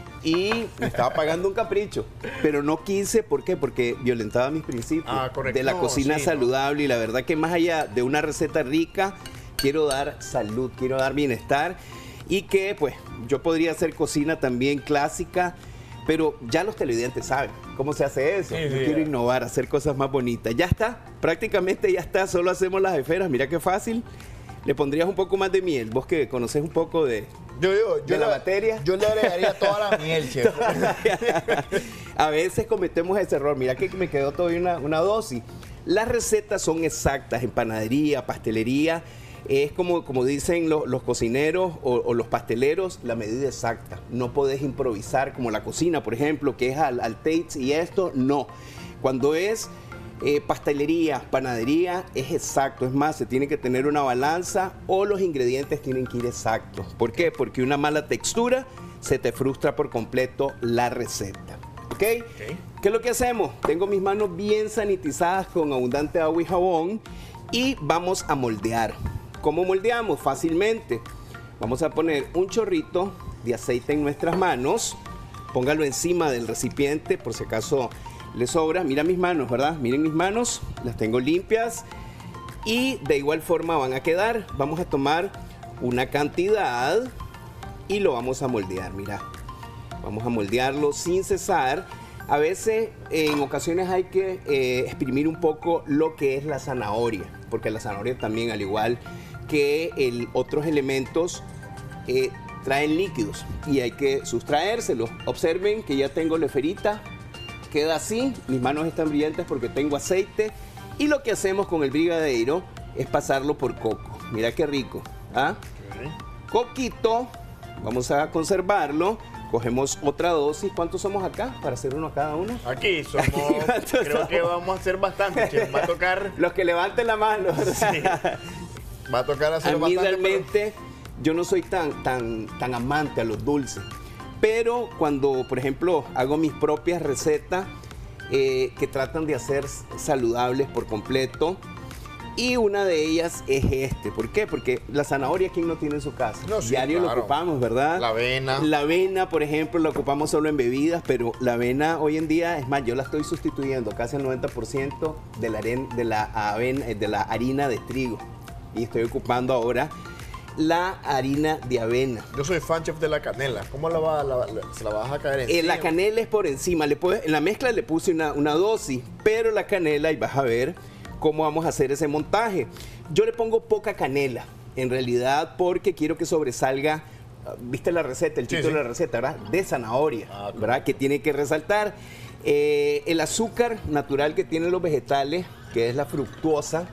y me estaba pagando un capricho, pero no quise, ¿por qué? Porque violentaba mis principios ah, de la no, cocina sí, saludable, ¿no? Y la verdad que más allá de una receta rica, quiero dar salud, quiero dar bienestar, y que pues yo podría hacer cocina también clásica, pero ya los televidentes saben cómo se hace eso. Sí, yo sí, quiero ya. innovar, hacer cosas más bonitas. Ya está, prácticamente ya está, solo hacemos las esferas, mira qué fácil. Le pondrías un poco más de miel, vos que conoces un poco de, yo, yo, de yo la le, materia. Yo le agregaría toda la miel, chef. A veces cometemos ese error, mira que me quedó todavía una, una dosis. Las recetas son exactas en panadería, pastelería. Es como, como dicen los, los cocineros o, o los pasteleros, la medida exacta. No podés improvisar como la cocina, por ejemplo, que es al, al taste y esto, no. Cuando es eh, pastelería, panadería, es exacto. Es más, se tiene que tener una balanza o los ingredientes tienen que ir exactos. ¿Por qué? Porque una mala textura se te frustra por completo la receta. ¿Ok? ¿Qué es lo que hacemos? Tengo mis manos bien sanitizadas con abundante agua y jabón y vamos a moldear. ¿Cómo moldeamos? Fácilmente. Vamos a poner un chorrito de aceite en nuestras manos. Póngalo encima del recipiente por si acaso le sobra. Mira mis manos, ¿verdad? Miren mis manos, las tengo limpias y de igual forma van a quedar. Vamos a tomar una cantidad y lo vamos a moldear, mira. Vamos a moldearlo sin cesar. A veces, en ocasiones hay que eh, exprimir un poco lo que es la zanahoria, porque la zanahoria también, al igual que el, otros elementos, eh, traen líquidos y hay que sustraérselos. Observen que ya tengo la esferita, queda así, mis manos están brillantes porque tengo aceite y lo que hacemos con el brigadeiro es pasarlo por coco. Mira qué rico, ¿ah? Okay. Coquito, vamos a conservarlo, cogemos otra dosis. ¿Cuántos somos acá para hacer uno cada uno? Aquí somos, Aquí, creo somos? que vamos a hacer bastante, che. Va a tocar... Los que levanten la mano. Sí. Va a tocar hacer a mí bastante. Realmente... Pero... yo no soy tan, tan, tan amante a los dulces, pero cuando, por ejemplo, hago mis propias recetas eh, que tratan de hacer saludables por completo, y una de ellas es este. ¿Por qué? Porque la zanahoria, ¿quién no tiene en su casa? No, sí, diario claro. Lo ocupamos, ¿verdad? La avena. La avena, por ejemplo, la ocupamos solo en bebidas, pero la avena hoy en día, es más, yo la estoy sustituyendo casi al noventa por ciento de la, aren, de la, avena, de la harina de trigo, y estoy ocupando ahora la harina de avena. Yo soy fan, chef, de la canela. ¿Cómo la, va, la, la, se la vas a caer encima? Eh, la canela es por encima. Le puedes, en la mezcla le puse una, una dosis, pero la canela, y vas a ver cómo vamos a hacer ese montaje. Yo le pongo poca canela, en realidad, porque quiero que sobresalga, viste la receta, el título sí, sí. de la receta, ¿verdad? De zanahoria, ah, claro. ¿verdad? Que tiene que resaltar. Eh, el azúcar natural que tienen los vegetales, que es la fructuosa,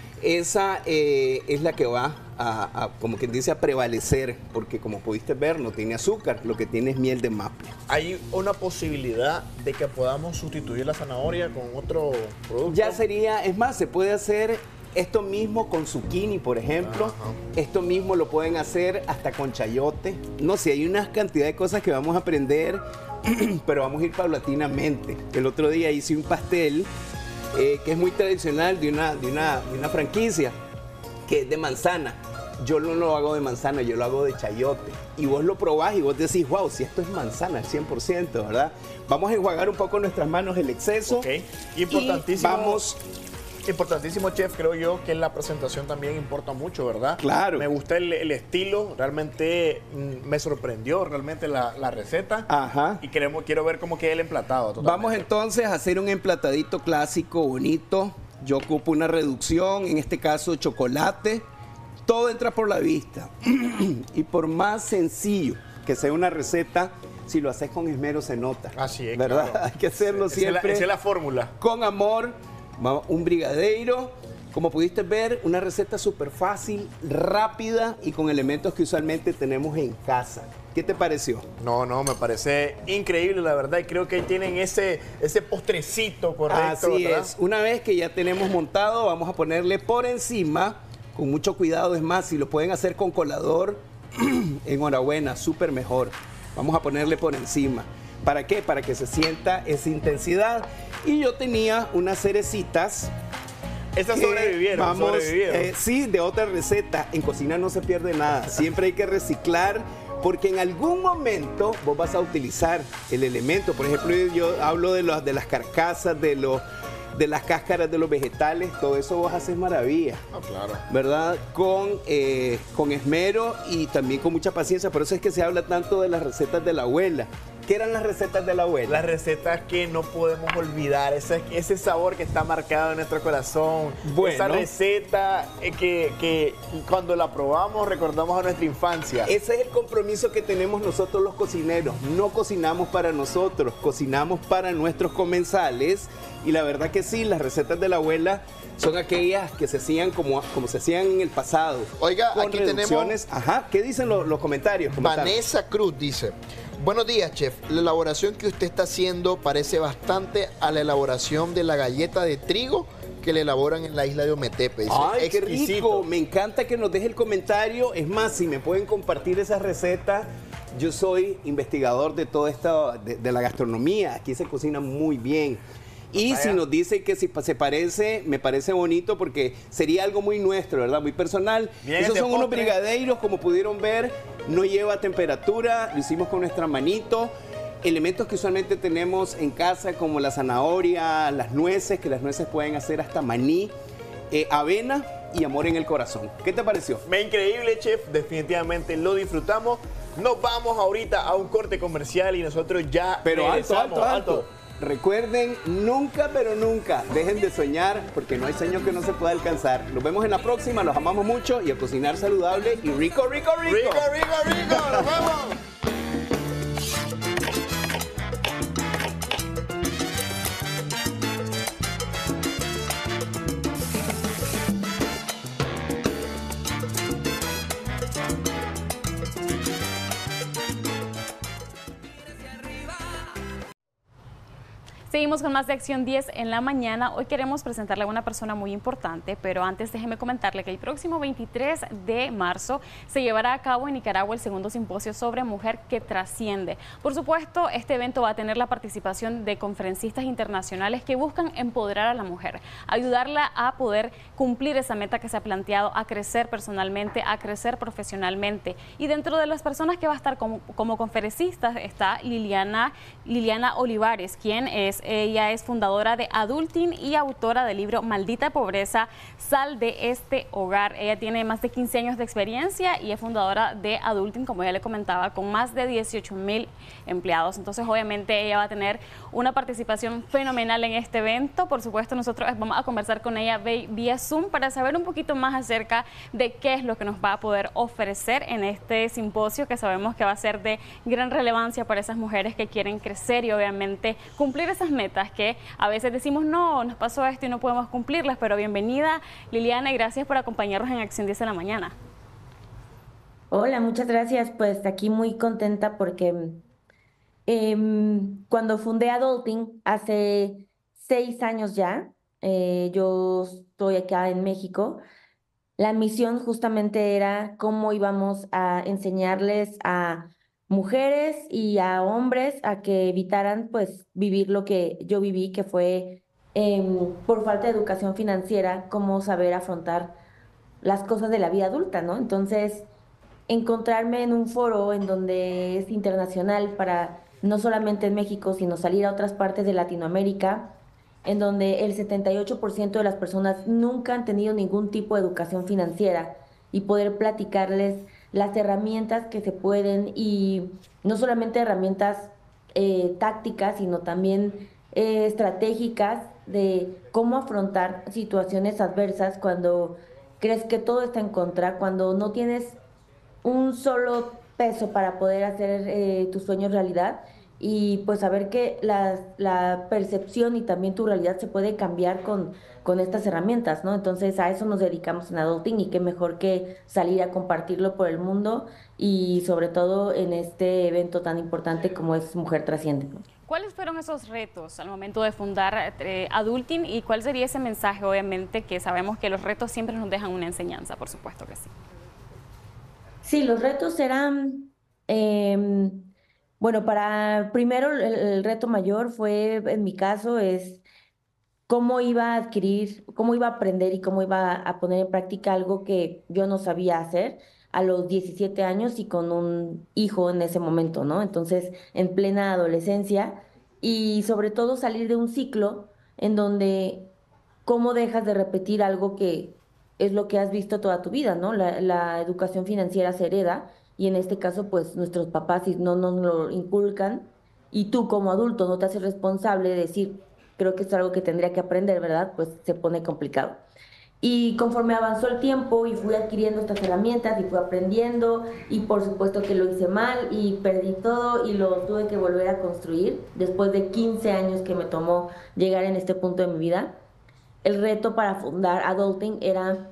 esa eh, es la que va a, a, como quien dice, a prevalecer, porque como pudiste ver, no tiene azúcar, lo que tiene es miel de maple. ¿Hay una posibilidad de que podamos sustituir la zanahoria con otro producto? Ya sería, es más, se puede hacer esto mismo con zucchini, por ejemplo. Ajá. Esto mismo lo pueden hacer hasta con chayote. No sé, hay una cantidad de cosas que vamos a aprender, pero vamos a ir paulatinamente. El otro día hice un pastel Eh, que es muy tradicional de una, de, una, de una franquicia, que es de manzana. Yo no lo hago de manzana, yo lo hago de chayote. Y vos lo probás y vos decís, wow, si esto es manzana al cien por ciento, ¿verdad? Vamos a enjuagar un poco nuestras manos el exceso. Ok, importantísimo. Y vamos... Importantísimo, chef, creo yo que la presentación también importa mucho, ¿verdad? Claro. Me gusta el, el estilo, realmente mm, me sorprendió realmente la, la receta. Ajá. Y queremos, quiero ver cómo queda el emplatado. Totalmente. Vamos entonces a hacer un emplatadito clásico, bonito. Yo ocupo una reducción, en este caso chocolate. Todo entra por la vista. Y por más sencillo que sea una receta, si lo haces con esmero se nota. Así es, ¿verdad? Claro. Hay que hacerlo esa siempre. Es la, esa es la fórmula. Con amor. Un brigadeiro, como pudiste ver, una receta súper fácil, rápida y con elementos que usualmente tenemos en casa. ¿Qué te pareció? No, no, me parece increíble, la verdad, y creo que tienen ese, ese postrecito correcto. Así ¿verdad? es. Una vez que ya tenemos montado, vamos a ponerle por encima, con mucho cuidado, es más, si lo pueden hacer con colador, enhorabuena, súper mejor. Vamos a ponerle por encima. ¿Para qué? Para que se sienta esa intensidad. Y yo tenía unas cerecitas. Esas sobrevivieron, vamos, sobrevivieron. Eh, sí, de otra receta. En cocina no se pierde nada. Siempre hay que reciclar, porque en algún momento vos vas a utilizar el elemento. Por ejemplo, yo hablo de, los, de las carcasas, de, los, de las cáscaras de los vegetales. Todo eso vos haces maravilla. Ah, claro. ¿Verdad? Con, eh, con esmero y también con mucha paciencia. Por eso es que se habla tanto de las recetas de la abuela. ¿Qué eran las recetas de la abuela? Las recetas que no podemos olvidar, ese, ese sabor que está marcado en nuestro corazón. Bueno. Esa receta que, que cuando la probamos recordamos a nuestra infancia. Ese es el compromiso que tenemos nosotros los cocineros. No cocinamos para nosotros, cocinamos para nuestros comensales. Y la verdad que sí, las recetas de la abuela son aquellas que se hacían como, como se hacían en el pasado. Oiga, con aquí reducciones. tenemos... Ajá, ¿qué dicen los, los comentarios? Vanessa Cruz dice... Buenos días, chef. La elaboración que usted está haciendo parece bastante a la elaboración de la galleta de trigo que le elaboran en la isla de Ometepe. Dice, ¡ay, qué exquisito. rico! Me encanta que nos deje el comentario. Es más, si me pueden compartir esa receta. Yo soy investigador de todo esto, de, de la gastronomía. Aquí se cocina muy bien. Y Vaya. si nos dice que si pa- se parece, me parece bonito porque sería algo muy nuestro, ¿verdad? Muy personal. Bien, Esos este son unos postre. brigadeiros, como pudieron ver, no lleva temperatura, lo hicimos con nuestra manito. Elementos que usualmente tenemos en casa como la zanahoria, las nueces, que las nueces pueden hacer hasta maní, eh, avena y amor en el corazón. ¿Qué te pareció? Me increíble, chef. Definitivamente lo disfrutamos. Nos vamos ahorita a un corte comercial y nosotros ya Pero alto, regresamos. alto, alto. Recuerden, nunca, pero nunca, dejen de soñar porque no hay sueño que no se pueda alcanzar. Nos vemos en la próxima, los amamos mucho y a cocinar saludable y rico, rico, rico. Rico, rico, rico. Nos vemos. Seguimos con más de Acción diez en la mañana. Hoy queremos presentarle a una persona muy importante, pero antes déjeme comentarle que el próximo veintitrés de marzo se llevará a cabo en Nicaragua el segundo simposio sobre mujer que trasciende. Por supuesto, este evento va a tener la participación de conferencistas internacionales que buscan empoderar a la mujer, ayudarla a poder cumplir esa meta que se ha planteado, a crecer personalmente, a crecer profesionalmente. Y dentro de las personas que va a estar como, como conferencistas está Liliana, Liliana Olivares, quien es Ella es fundadora de Adulting y autora del libro Maldita Pobreza, Sal de este hogar. Ella tiene más de quince años de experiencia y es fundadora de Adulting, como ya le comentaba, con más de dieciocho mil empleados. Entonces, obviamente, ella va a tener una participación fenomenal en este evento. Por supuesto, nosotros vamos a conversar con ella vía Zoom para saber un poquito más acerca de qué es lo que nos va a poder ofrecer en este simposio, que sabemos que va a ser de gran relevancia para esas mujeres que quieren crecer y, obviamente, cumplir esas metas que a veces decimos, no, nos pasó esto y no podemos cumplirlas, pero bienvenida Liliana y gracias por acompañarnos en Acción diez de la mañana. Hola, muchas gracias. Pues aquí muy contenta porque eh, cuando fundé Adulting hace seis años ya, eh, yo estoy acá en México, la misión justamente era cómo íbamos a enseñarles a mujeres y a hombres a que evitaran pues vivir lo que yo viví, que fue em, por falta de educación financiera, cómo saber afrontar las cosas de la vida adulta, ¿no? Entonces, encontrarme en un foro en donde es internacional para no solamente en México, sino salir a otras partes de Latinoamérica, en donde el setenta y ocho por ciento de las personas nunca han tenido ningún tipo de educación financiera y poder platicarles las herramientas que se pueden y no solamente herramientas eh, tácticas, sino también eh, estratégicas de cómo afrontar situaciones adversas cuando crees que todo está en contra, cuando no tienes un solo peso para poder hacer eh, tus sueños realidad y pues saber que la, la percepción y también tu realidad se puede cambiar con, con estas herramientas, ¿no? Entonces a eso nos dedicamos en Adulting y qué mejor que salir a compartirlo por el mundo y sobre todo en este evento tan importante como es Mujer Trasciende, ¿no? ¿Cuáles fueron esos retos al momento de fundar eh, Adulting y cuál sería ese mensaje? Obviamente que sabemos que los retos siempre nos dejan una enseñanza, por supuesto que sí. Sí, los retos eran, eh, bueno, para primero el, el reto mayor fue, en mi caso, es cómo iba a adquirir, cómo iba a aprender y cómo iba a poner en práctica algo que yo no sabía hacer a los diecisiete años y con un hijo en ese momento, ¿no? Entonces, en plena adolescencia y sobre todo salir de un ciclo en donde cómo dejas de repetir algo que es lo que has visto toda tu vida, ¿no? La, la educación financiera se hereda y en este caso, pues nuestros papás si no nos lo inculcan y tú como adulto no te haces responsable de decir, creo que es algo que tendría que aprender, ¿verdad? Pues se pone complicado. Y conforme avanzó el tiempo y fui adquiriendo estas herramientas y fui aprendiendo y por supuesto que lo hice mal y perdí todo y lo tuve que volver a construir después de quince años que me tomó llegar en este punto de mi vida. El reto para fundar Adulting era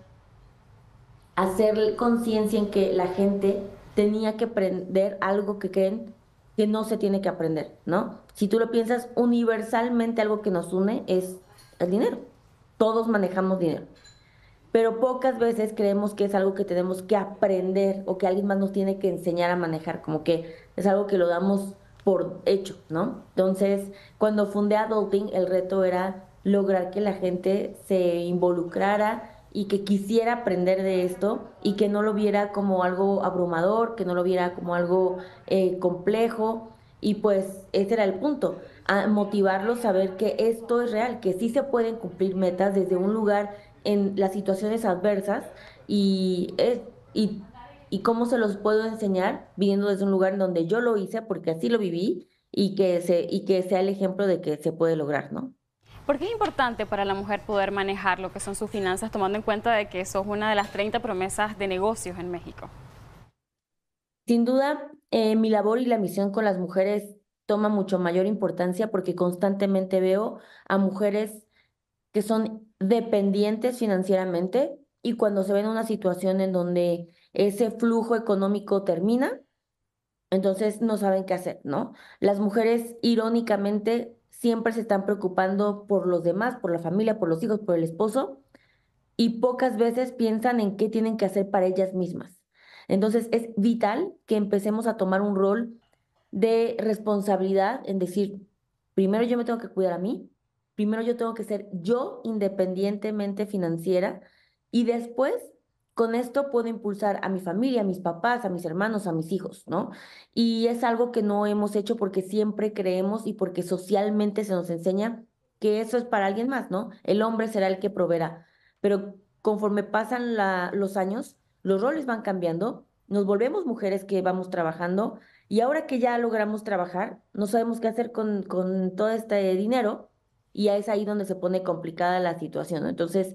hacer conciencia en que la gente tenía que aprender algo que creen que no se tiene que aprender, ¿no? Si tú lo piensas, universalmente algo que nos une es el dinero. Todos manejamos dinero. Pero pocas veces creemos que es algo que tenemos que aprender o que alguien más nos tiene que enseñar a manejar, como que es algo que lo damos por hecho, ¿no? Entonces, cuando fundé Adulting, el reto era lograr que la gente se involucrara y que quisiera aprender de esto y que no lo viera como algo abrumador, que no lo viera como algo eh, complejo. Y pues ese era el punto, a motivarlos a ver que esto es real, que sí se pueden cumplir metas desde un lugar en las situaciones adversas y, es, y, y cómo se los puedo enseñar viniendo desde un lugar en donde yo lo hice porque así lo viví y que, se, y que sea el ejemplo de que se puede lograr, ¿no? ¿Por qué es importante para la mujer poder manejar lo que son sus finanzas, tomando en cuenta de que sos una de las treinta promesas de negocios en México? Sin duda, eh, mi labor y la misión con las mujeres toma mucho mayor importancia porque constantemente veo a mujeres que son dependientes financieramente y cuando se ven en una situación en donde ese flujo económico termina, entonces no saben qué hacer, ¿no? Las mujeres, irónicamente, siempre se están preocupando por los demás, por la familia, por los hijos, por el esposo, y pocas veces piensan en qué tienen que hacer para ellas mismas. Entonces es vital que empecemos a tomar un rol de responsabilidad en decir, primero yo me tengo que cuidar a mí, primero yo tengo que ser yo independientemente financiera y después con esto puedo impulsar a mi familia, a mis papás, a mis hermanos, a mis hijos, ¿no? Y es algo que no hemos hecho porque siempre creemos y porque socialmente se nos enseña que eso es para alguien más, ¿no? El hombre será el que proveerá. Pero conforme pasan la- los años, los roles van cambiando, nos volvemos mujeres que vamos trabajando y ahora que ya logramos trabajar, no sabemos qué hacer con, con todo este dinero y es ahí donde se pone complicada la situación, ¿no? Entonces,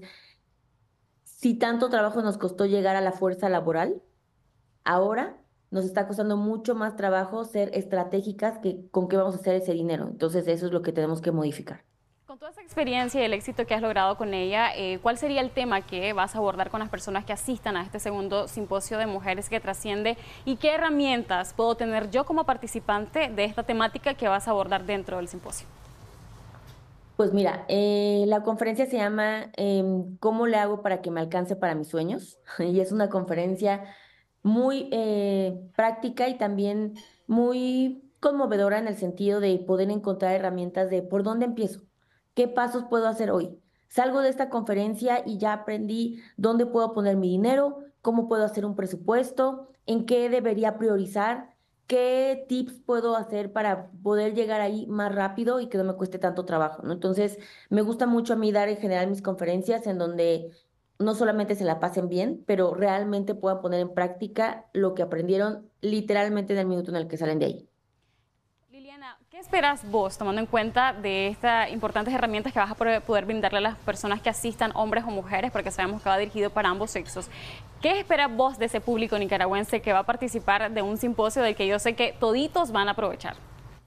si tanto trabajo nos costó llegar a la fuerza laboral, ahora nos está costando mucho más trabajo ser estratégicas que con qué vamos a hacer ese dinero. Entonces, eso es lo que tenemos que modificar. Con toda esa experiencia y el éxito que has logrado con ella, eh, ¿cuál sería el tema que vas a abordar con las personas que asistan a este segundo simposio de mujeres que trasciende? ¿Y qué herramientas puedo tener yo como participante de esta temática que vas a abordar dentro del simposio? Pues mira, eh, la conferencia se llama em, ¿Cómo le hago para que me alcance para mis sueños? Y es una conferencia muy eh, práctica y también muy conmovedora en el sentido de poder encontrar herramientas de por dónde empiezo, qué pasos puedo hacer hoy. Salgo de esta conferencia y ya aprendí dónde puedo poner mi dinero, cómo puedo hacer un presupuesto, en qué debería priorizar, qué tips puedo hacer para poder llegar ahí más rápido y que no me cueste tanto trabajo, ¿no? Entonces, me gusta mucho a mí dar en general mis conferencias en donde no solamente se la pasen bien, pero realmente puedan poner en práctica lo que aprendieron literalmente en el minuto en el que salen de ahí. Liliana, ¿qué esperas vos, tomando en cuenta de estas importantes herramientas que vas a poder brindarle a las personas que asistan, hombres o mujeres, porque sabemos que va dirigido para ambos sexos? ¿Qué esperas vos de ese público nicaragüense que va a participar de un simposio del que yo sé que toditos van a aprovechar?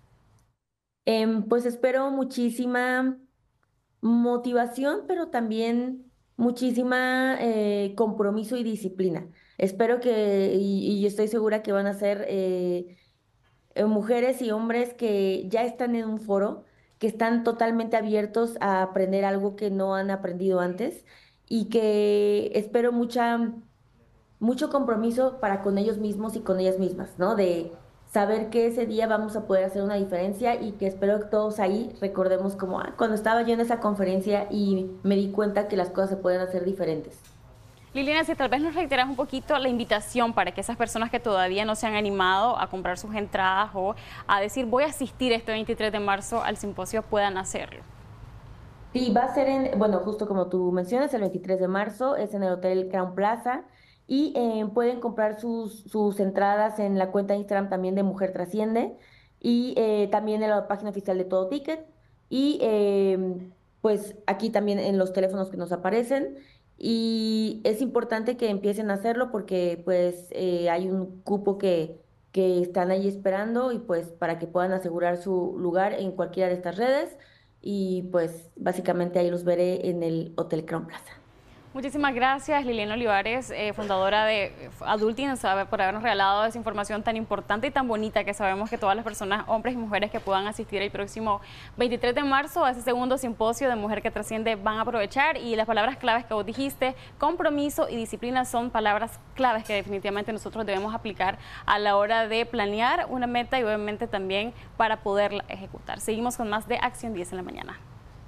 Em, pues espero muchísima motivación, pero también muchísima eh, compromiso y disciplina. Espero que, y, y yo estoy segura que van a ser eh, eh, mujeres y hombres que ya están en un foro, que están totalmente abiertos a aprender algo que no han aprendido antes y que espero mucha, mucho compromiso para con ellos mismos y con ellas mismas, ¿no? De saber que ese día vamos a poder hacer una diferencia y que espero que todos ahí recordemos como "Ah, cuando estaba yo en esa conferencia y me di cuenta que las cosas se pueden hacer diferentes". Liliana, si tal vez nos reiteras un poquito la invitación para que esas personas que todavía no se han animado a comprar sus entradas o a decir voy a asistir este veintitrés de marzo al simposio puedan hacerlo. Sí, va a ser en, bueno, justo como tú mencionas, el veintitrés de marzo, es en el Hotel Crown Plaza y eh, pueden comprar sus, sus entradas en la cuenta de Instagram también de Mujer Trasciende y eh, también en la página oficial de Todo Ticket y eh, pues aquí también en los teléfonos que nos aparecen y es importante que empiecen a hacerlo porque pues eh, hay un cupo que, que están ahí esperando y pues para que puedan asegurar su lugar en cualquiera de estas redes y pues básicamente ahí los veré en el Hotel Crown Plaza. Muchísimas gracias, Liliana Olivares, eh, fundadora de Adulting, por habernos regalado esa información tan importante y tan bonita que sabemos que todas las personas, hombres y mujeres que puedan asistir el próximo veintitrés de marzo a ese segundo simposio de Mujer que Trasciende van a aprovechar. Y las palabras claves que vos dijiste, compromiso y disciplina, son palabras claves que definitivamente nosotros debemos aplicar a la hora de planear una meta y obviamente también para poderla ejecutar. Seguimos con más de Acción diez en la mañana.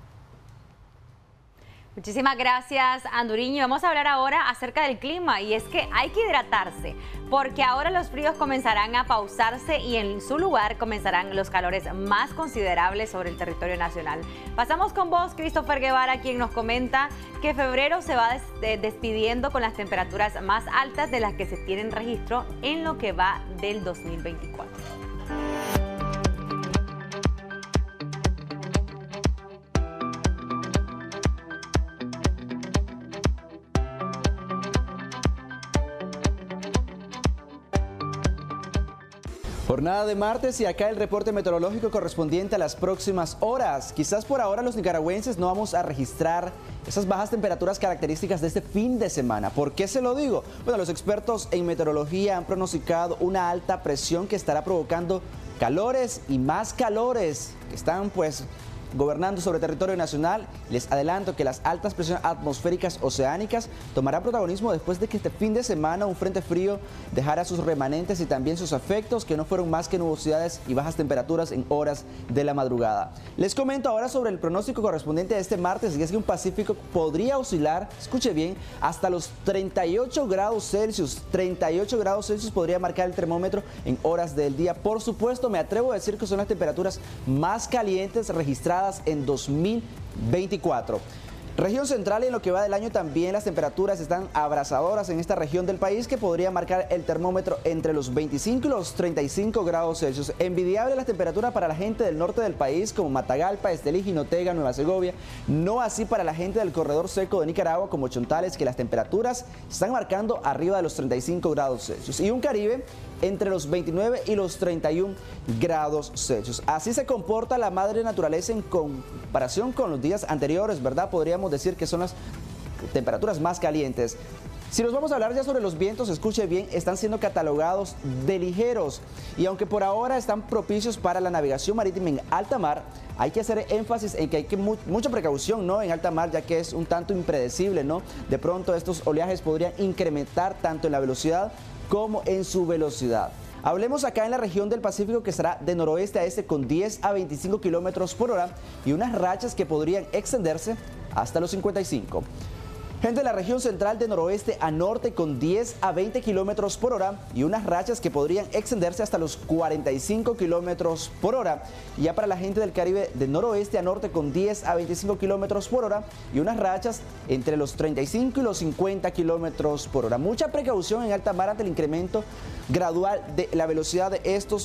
Muchísimas gracias, Anduriño. Vamos a hablar ahora acerca del clima, y es que hay que hidratarse porque ahora los fríos comenzarán a pausarse y en su lugar comenzarán los calores más considerables sobre el territorio nacional. Pasamos con vos, Christopher Guevara, quien nos comenta que febrero se va des despidiendo con las temperaturas más altas de las que se tienen registro en lo que va del dos mil veinticuatro. Jornada de martes y acá el reporte meteorológico correspondiente a las próximas horas. Quizás por ahora los nicaragüenses no vamos a registrar esas bajas temperaturas características de este fin de semana. ¿Por qué se lo digo? Bueno, los expertos en meteorología han pronosticado una alta presión que estará provocando calores y más calores que están pues gobernando sobre territorio nacional. Les adelanto que las altas presiones atmosféricas oceánicas tomará protagonismo después de que este fin de semana un frente frío dejara sus remanentes y también sus efectos, que no fueron más que nubosidades y bajas temperaturas en horas de la madrugada. Les comento ahora sobre el pronóstico correspondiente a este martes, y es que un Pacífico podría oscilar, escuche bien, hasta los treinta y ocho grados Celsius. treinta y ocho grados Celsius podría marcar el termómetro en horas del día. Por supuesto, me atrevo a decir que son las temperaturas más calientes registradas en dos mil veinticuatro. Región central, y en lo que va del año también las temperaturas están abrasadoras en esta región del país, que podría marcar el termómetro entre los veinticinco y los treinta y cinco grados Celsius. Envidiable las temperaturas para la gente del norte del país como Matagalpa, Estelí, Jinotega, Nueva Segovia. No así para la gente del corredor seco de Nicaragua como Chontales, que las temperaturas están marcando arriba de los treinta y cinco grados Celsius. Y un Caribe entre los veintinueve y los treinta y uno grados Celsius. Así se comporta la madre naturaleza en comparación con los días anteriores, ¿verdad? Podríamos decir que son las temperaturas más calientes. Si nos vamos a hablar ya sobre los vientos, escuche bien, están siendo catalogados de ligeros, y aunque por ahora están propicios para la navegación marítima en alta mar, hay que hacer énfasis en que hay que mu mucha precaución, ¿no?, en alta mar, ya que es un tanto impredecible, ¿no? De pronto estos oleajes podrían incrementar tanto en la velocidad como en su velocidad. Hablemos acá en la región del Pacífico, que estará de noroeste a este con diez a veinticinco kilómetros por hora y unas rachas que podrían extenderse hasta los cincuenta y cinco. Gente de la región central de noroeste a norte con diez a veinte kilómetros por hora y unas rachas que podrían extenderse hasta los cuarenta y cinco kilómetros por hora. Y ya para la gente del Caribe de noroeste a norte con diez a veinticinco kilómetros por hora y unas rachas entre los treinta y cinco y los cincuenta kilómetros por hora. Mucha precaución en alta mar ante el incremento gradual de la velocidad de estos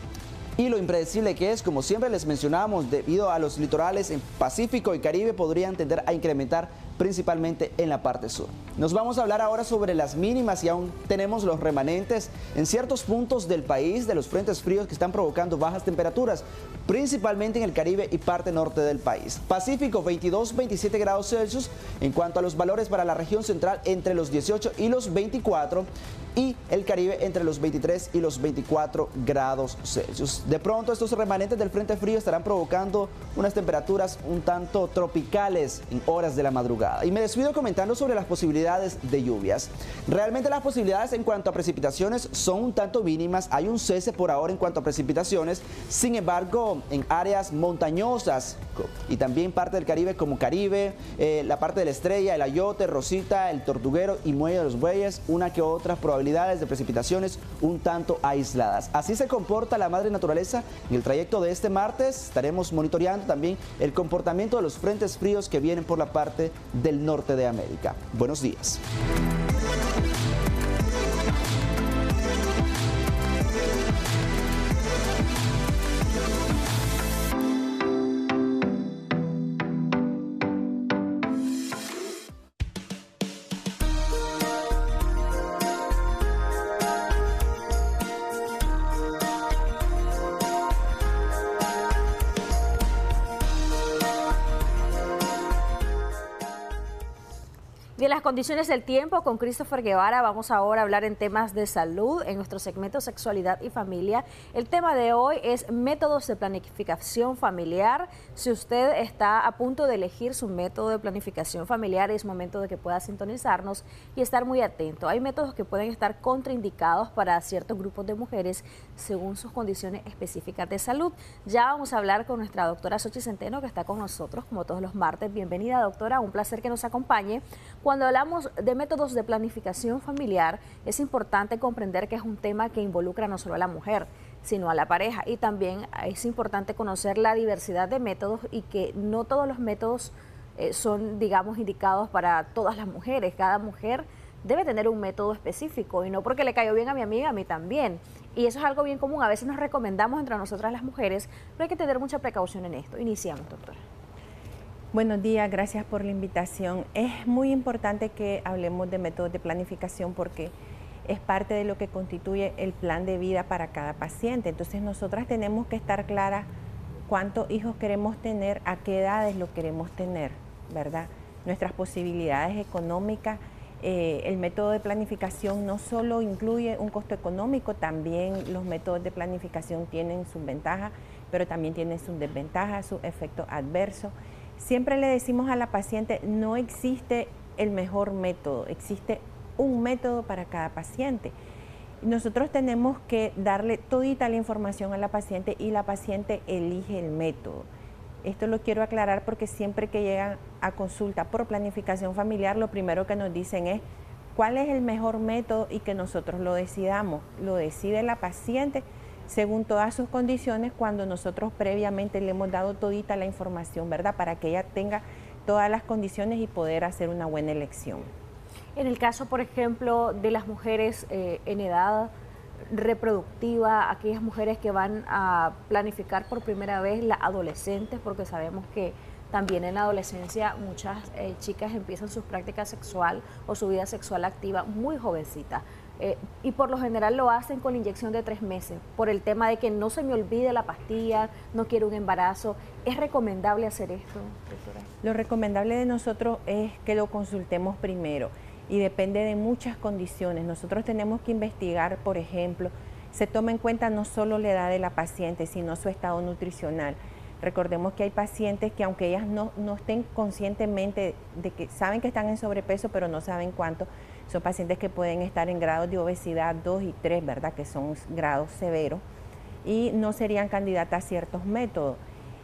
y lo impredecible que es. Como siempre les mencionábamos, debido a los litorales en Pacífico y Caribe podrían tender a incrementar principalmente en la parte sur. Nos vamos a hablar ahora sobre las mínimas, y aún tenemos los remanentes en ciertos puntos del país de los frentes fríos que están provocando bajas temperaturas, principalmente en el Caribe y parte norte del país. Pacífico veintidós a veintisiete grados Celsius. En cuanto a los valores para la región central, entre los dieciocho y los veinticuatro, y el Caribe entre los veintitrés y los veinticuatro grados Celsius. De pronto estos remanentes del frente frío estarán provocando unas temperaturas un tanto tropicales en horas de la madrugada. Y me despido comentando sobre las posibilidades de lluvias. Realmente las posibilidades en cuanto a precipitaciones son un tanto mínimas. Hay un cese por ahora en cuanto a precipitaciones. Sin embargo, en áreas montañosas y también parte del Caribe como Caribe, eh, la parte de la Estrella, el Ayote, Rosita, el Tortuguero y Muelle de los Bueyes, una que otra probabilidades de precipitaciones un tanto aisladas. Así se comporta la madre naturaleza en el trayecto de este martes. Estaremos monitoreando también el comportamiento de los frentes fríos que vienen por la parte del norte de América. Buenos días. De las condiciones del tiempo con Christopher Guevara, vamos ahora a hablar en temas de salud en nuestro segmento Sexualidad y Familia. El tema de hoy es métodos de planificación familiar. Si usted está a punto de elegir su método de planificación familiar, es momento de que pueda sintonizarnos y estar muy atento. Hay métodos que pueden estar contraindicados para ciertos grupos de mujeres según sus condiciones específicas de salud. Ya vamos a hablar con nuestra doctora Xochitl Centeno, que está con nosotros como todos los martes. Bienvenida, doctora, un placer que nos acompañe. Cuando hablamos de métodos de planificación familiar, es importante comprender que es un tema que involucra no solo a la mujer, sino a la pareja. Y también es importante conocer la diversidad de métodos y que no todos los métodos eh, son, digamos, indicados para todas las mujeres. Cada mujer debe tener un método específico y no porque le cayó bien a mi amiga, a mí también. Y eso es algo bien común. A veces nos recomendamos entre nosotras las mujeres, pero hay que tener mucha precaución en esto. Iniciamos, doctora. Buenos días, gracias por la invitación. Es muy importante que hablemos de métodos de planificación porque es parte de lo que constituye el plan de vida para cada paciente. Entonces nosotras tenemos que estar claras cuántos hijos queremos tener, a qué edades lo queremos tener, ¿verdad? Nuestras posibilidades económicas. Eh, el método de planificación no solo incluye un costo económico, también los métodos de planificación tienen sus ventajas, pero también tienen sus desventajas, sus efectos adversos. Siempre le decimos a la paciente, no existe el mejor método, existe un método para cada paciente. Nosotros tenemos que darle todita la información a la paciente y la paciente elige el método. Esto lo quiero aclarar porque siempre que llegan a consulta por planificación familiar, lo primero que nos dicen es cuál es el mejor método y que nosotros lo decidamos. Lo decide la paciente según todas sus condiciones, cuando nosotros previamente le hemos dado todita la información, ¿verdad? Para que ella tenga todas las condiciones y poder hacer una buena elección. En el caso, por ejemplo, de las mujeres eh, en edad reproductiva, aquellas mujeres que van a planificar por primera vez, las adolescentes, porque sabemos que también en la adolescencia muchas eh, chicas empiezan su práctica sexual o su vida sexual activa muy jovencita. Eh, y por lo general lo hacen con la inyección de tres meses, por el tema de que no se me olvide la pastilla, no quiero un embarazo. ¿Es recomendable hacer esto, doctora? Lo recomendable de nosotros es que lo consultemos primero y depende de muchas condiciones. Nosotros tenemos que investigar, por ejemplo, se toma en cuenta no solo la edad de la paciente, sino su estado nutricional. Recordemos que hay pacientes que aunque ellas no, no estén conscientemente de que saben que están en sobrepeso, pero no saben cuánto, son pacientes que pueden estar en grados de obesidad dos y tres, ¿verdad? Que son grados severos y no serían candidatas a ciertos métodos.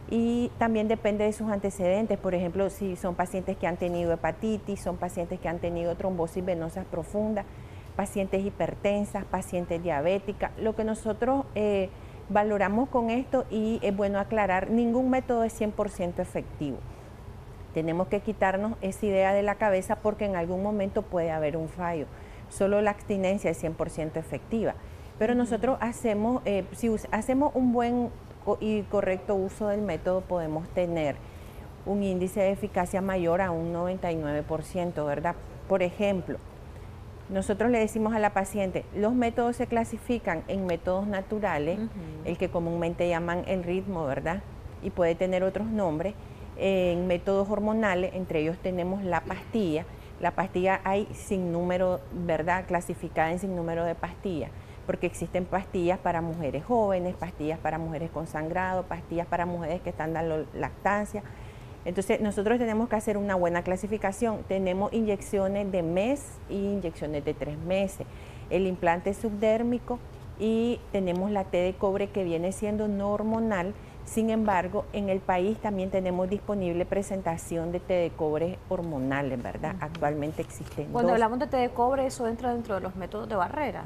Y también depende de sus antecedentes, por ejemplo, si son pacientes que han tenido hepatitis, son pacientes que han tenido trombosis venosas profunda, pacientes hipertensas, pacientes diabéticas. Lo que nosotros eh, valoramos con esto, y es bueno aclarar, ningún método es cien por ciento efectivo. Tenemos que quitarnos esa idea de la cabeza porque en algún momento puede haber un fallo. Solo la abstinencia es cien por ciento efectiva. Pero nosotros hacemos, eh, si hacemos un buen y correcto uso del método, podemos tener un índice de eficacia mayor a un noventa y nueve por ciento, ¿verdad? Por ejemplo, nosotros le decimos a la paciente, los métodos se clasifican en métodos naturales, uh-huh. el que comúnmente llaman el ritmo, ¿verdad? Y puede tener otros nombres. En métodos hormonales, entre ellos tenemos la pastilla. La pastilla hay sin número, ¿verdad? Clasificada en sin número de pastillas, porque existen pastillas para mujeres jóvenes, pastillas para mujeres con sangrado, pastillas para mujeres que están dando lactancia. Entonces nosotros tenemos que hacer una buena clasificación. Tenemos inyecciones de mes y inyecciones de tres meses, el implante subdérmico, y tenemos la T de cobre que viene siendo no hormonal. Sin embargo, en el país también tenemos disponible presentación de té de cobre hormonales, ¿verdad? Uh-huh. Actualmente existen Cuando dos. hablamos de té de cobre, ¿eso entra dentro de los métodos de barrera?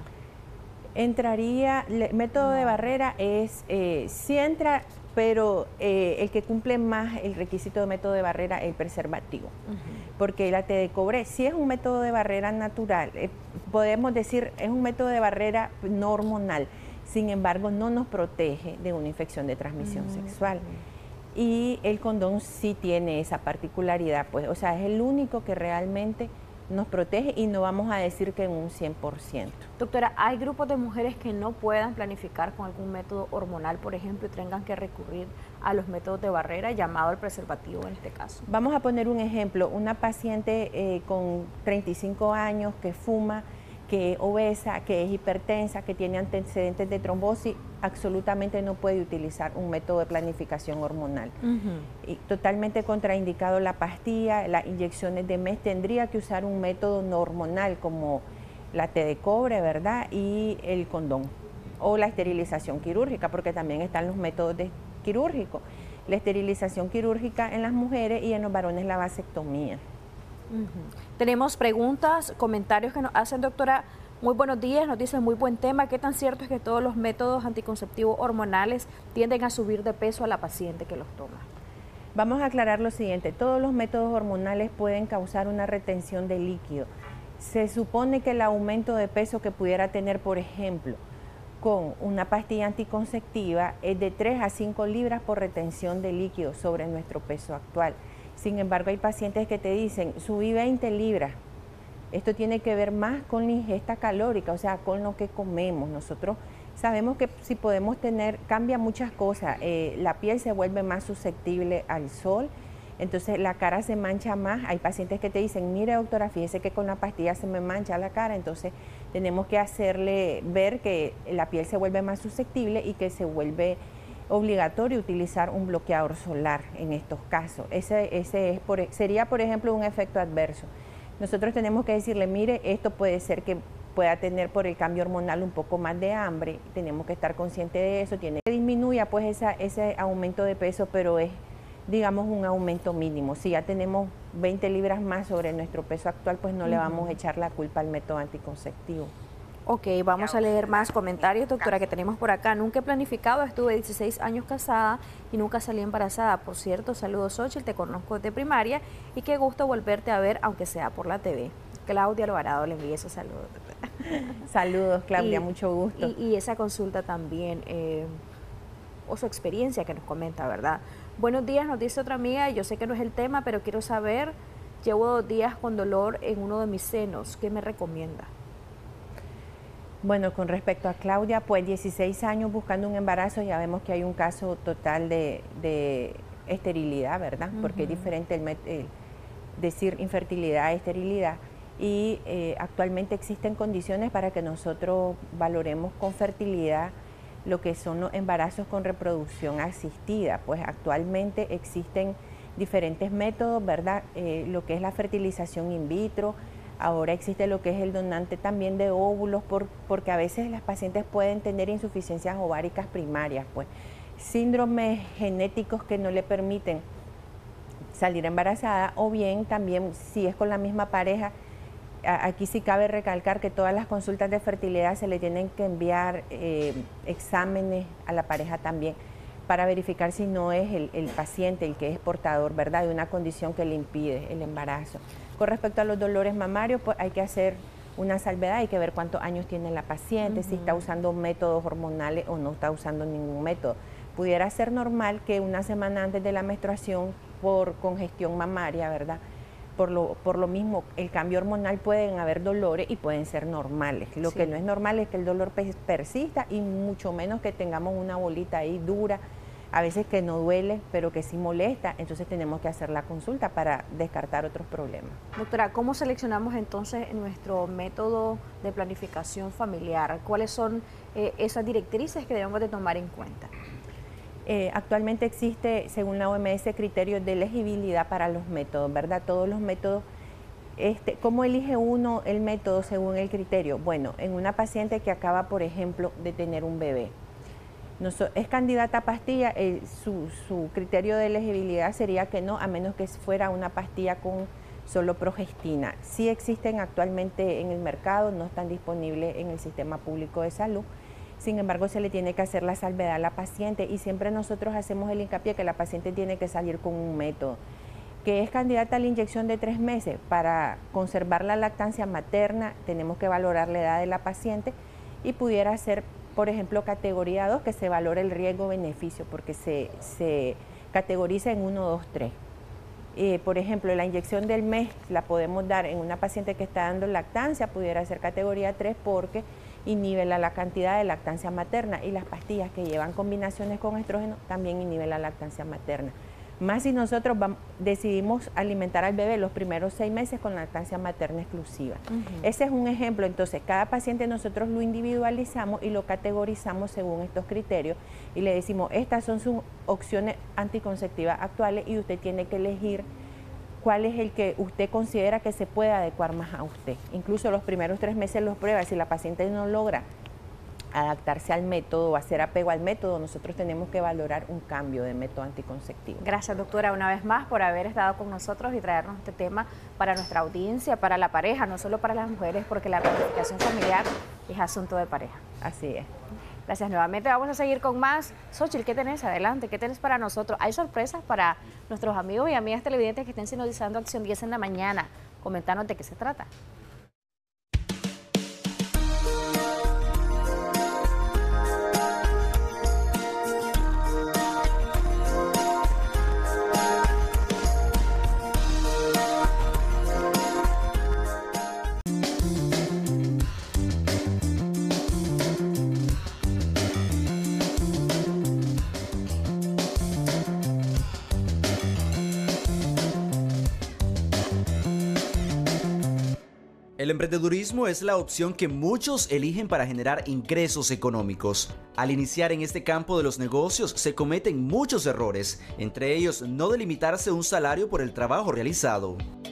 Entraría, el método no. de barrera es, eh, sí entra, pero eh, el que cumple más el requisito de método de barrera es el preservativo. Uh-huh. Porque la té de cobre sí es un método de barrera natural, eh, podemos decir es un método de barrera no hormonal. Sin embargo, no nos protege de una infección de transmisión mm, sexual. Sí. Y el condón sí tiene esa particularidad, pues, o sea, es el único que realmente nos protege y no vamos a decir que en un cien por ciento. Doctora, ¿hay grupos de mujeres que no puedan planificar con algún método hormonal, por ejemplo, y tengan que recurrir a los métodos de barrera, llamado el preservativo en este caso? Vamos a poner un ejemplo, una paciente eh, con treinta y cinco años que fuma, que es obesa, que es hipertensa, que tiene antecedentes de trombosis, absolutamente no puede utilizar un método de planificación hormonal. Uh-huh. Y totalmente contraindicado la pastilla, las inyecciones de mes, tendría que usar un método no hormonal como la T de cobre, ¿verdad? Y el condón o la esterilización quirúrgica, porque también están los métodos de quirúrgicos. La esterilización quirúrgica en las mujeres y en los varones la vasectomía. Uh-huh. Tenemos preguntas, comentarios que nos hacen, doctora. Muy buenos días, nos dicen muy buen tema. ¿Qué tan cierto es que todos los métodos anticonceptivos hormonales tienden a subir de peso a la paciente que los toma? Vamos a aclarar lo siguiente, todos los métodos hormonales pueden causar una retención de líquido. Se supone que el aumento de peso que pudiera tener, por ejemplo, con una pastilla anticonceptiva es de tres a cinco libras por retención de líquido sobre nuestro peso actual. Sin embargo, hay pacientes que te dicen, subí veinte libras. Esto tiene que ver más con la ingesta calórica, o sea, con lo que comemos. Nosotros sabemos que si podemos tener, cambia muchas cosas. Eh, la piel se vuelve más susceptible al sol, entonces la cara se mancha más. Hay pacientes que te dicen, mire doctora, fíjese que con la pastilla se me mancha la cara, entonces tenemos que hacerle ver que la piel se vuelve más susceptible y que se vuelve obligatorio utilizar un bloqueador solar en estos casos. Ese, ese es por, sería, por ejemplo, un efecto adverso. Nosotros tenemos que decirle, mire, esto puede ser que pueda tener por el cambio hormonal un poco más de hambre, tenemos que estar conscientes de eso, tiene que disminuya pues esa, ese aumento de peso, pero es, digamos, un aumento mínimo. Si ya tenemos veinte libras más sobre nuestro peso actual, pues no uh-huh. le vamos a echar la culpa al método anticonceptivo. Ok, vamos a leer más comentarios, doctora, que tenemos por acá. Nunca he planificado, estuve dieciséis años casada y nunca salí embarazada. Por cierto, saludos, Xochitl, te conozco desde primaria y qué gusto volverte a ver, aunque sea por la T V. Claudia Alvarado le envía esos saludos. Saludos, Claudia, y, mucho gusto. Y, y esa consulta también, eh, o su experiencia que nos comenta, ¿verdad? Buenos días, nos dice otra amiga, yo sé que no es el tema, pero quiero saber, llevo dos días con dolor en uno de mis senos, ¿qué me recomienda? Bueno, con respecto a Claudia, pues dieciséis años buscando un embarazo, ya vemos que hay un caso total de, de esterilidad, ¿verdad? Uh-huh. Porque es diferente el, el decir infertilidad a esterilidad. Y eh, actualmente existen condiciones para que nosotros valoremos con fertilidad lo que son los embarazos con reproducción asistida. Pues actualmente existen diferentes métodos, ¿verdad? Eh, lo que es la fertilización in vitro. Ahora existe lo que es el donante también de óvulos, por, porque a veces las pacientes pueden tener insuficiencias ováricas primarias, pues síndromes genéticos que no le permiten salir embarazada, o bien también si es con la misma pareja, a, aquí sí cabe recalcar que todas las consultas de fertilidad se le tienen que enviar eh, exámenes a la pareja también para verificar si no es el, el paciente el que es portador, ¿verdad?, de una condición que le impide el embarazo. Con respecto a los dolores mamarios, pues hay que hacer una salvedad, hay que ver cuántos años tiene la paciente, uh-huh. si está usando métodos hormonales o no está usando ningún método. Pudiera ser normal que una semana antes de la menstruación, por congestión mamaria, ¿verdad?, por lo, por lo mismo, el cambio hormonal, pueden haber dolores y pueden ser normales. Lo sí. que no es normal es que el dolor persista y mucho menos que tengamos una bolita ahí dura, a veces que no duele, pero que sí molesta, entonces tenemos que hacer la consulta para descartar otros problemas. Doctora, ¿cómo seleccionamos entonces nuestro método de planificación familiar? ¿Cuáles son eh, esas directrices que debemos de tomar en cuenta? Eh, actualmente existe, según la O M S, criterios de elegibilidad para los métodos, ¿verdad? Todos los métodos, este, ¿cómo elige uno el método según el criterio? Bueno, en una paciente que acaba, por ejemplo, de tener un bebé, no so, es candidata a pastilla, eh, su, su criterio de elegibilidad sería que no, a menos que fuera una pastilla con solo progestina. Sí existen actualmente en el mercado, no están disponibles en el sistema público de salud. Sin embargo, se le tiene que hacer la salvedad a la paciente y siempre nosotros hacemos el hincapié que la paciente tiene que salir con un método, que es candidata a la inyección de tres meses. Para conservar la lactancia materna tenemos que valorar la edad de la paciente y pudiera ser, por ejemplo, categoría dos, que se valora el riesgo-beneficio, porque se, se categoriza en uno, dos, tres. Eh, por ejemplo, la inyección del mes la podemos dar en una paciente que está dando lactancia, pudiera ser categoría tres porque inhibe la, la cantidad de lactancia materna, y las pastillas que llevan combinaciones con estrógeno también inhiben la lactancia materna. Más si nosotros vamos, decidimos alimentar al bebé los primeros seis meses con lactancia materna exclusiva. Uh-huh. Ese es un ejemplo. Entonces, cada paciente nosotros lo individualizamos y lo categorizamos según estos criterios y le decimos, estas son sus opciones anticonceptivas actuales y usted tiene que elegir cuál es el que usted considera que se puede adecuar más a usted. Incluso los primeros tres meses los prueba. Si la paciente no logra adaptarse al método o hacer apego al método, nosotros tenemos que valorar un cambio de método anticonceptivo. Gracias, doctora, una vez más por haber estado con nosotros y traernos este tema para nuestra audiencia, para la pareja, no solo para las mujeres, porque la planificación familiar es asunto de pareja. Así es. Gracias nuevamente. Vamos a seguir con más. Xochitl, ¿qué tenés? Adelante, ¿qué tenés para nosotros? Hay sorpresas para nuestros amigos y amigas televidentes que estén sintonizando Acción diez en la mañana. Comentanos de qué se trata. El emprendedurismo es la opción que muchos eligen para generar ingresos económicos. Al iniciar en este campo de los negocios se cometen muchos errores, entre ellos no delimitarse un salario por el trabajo realizado.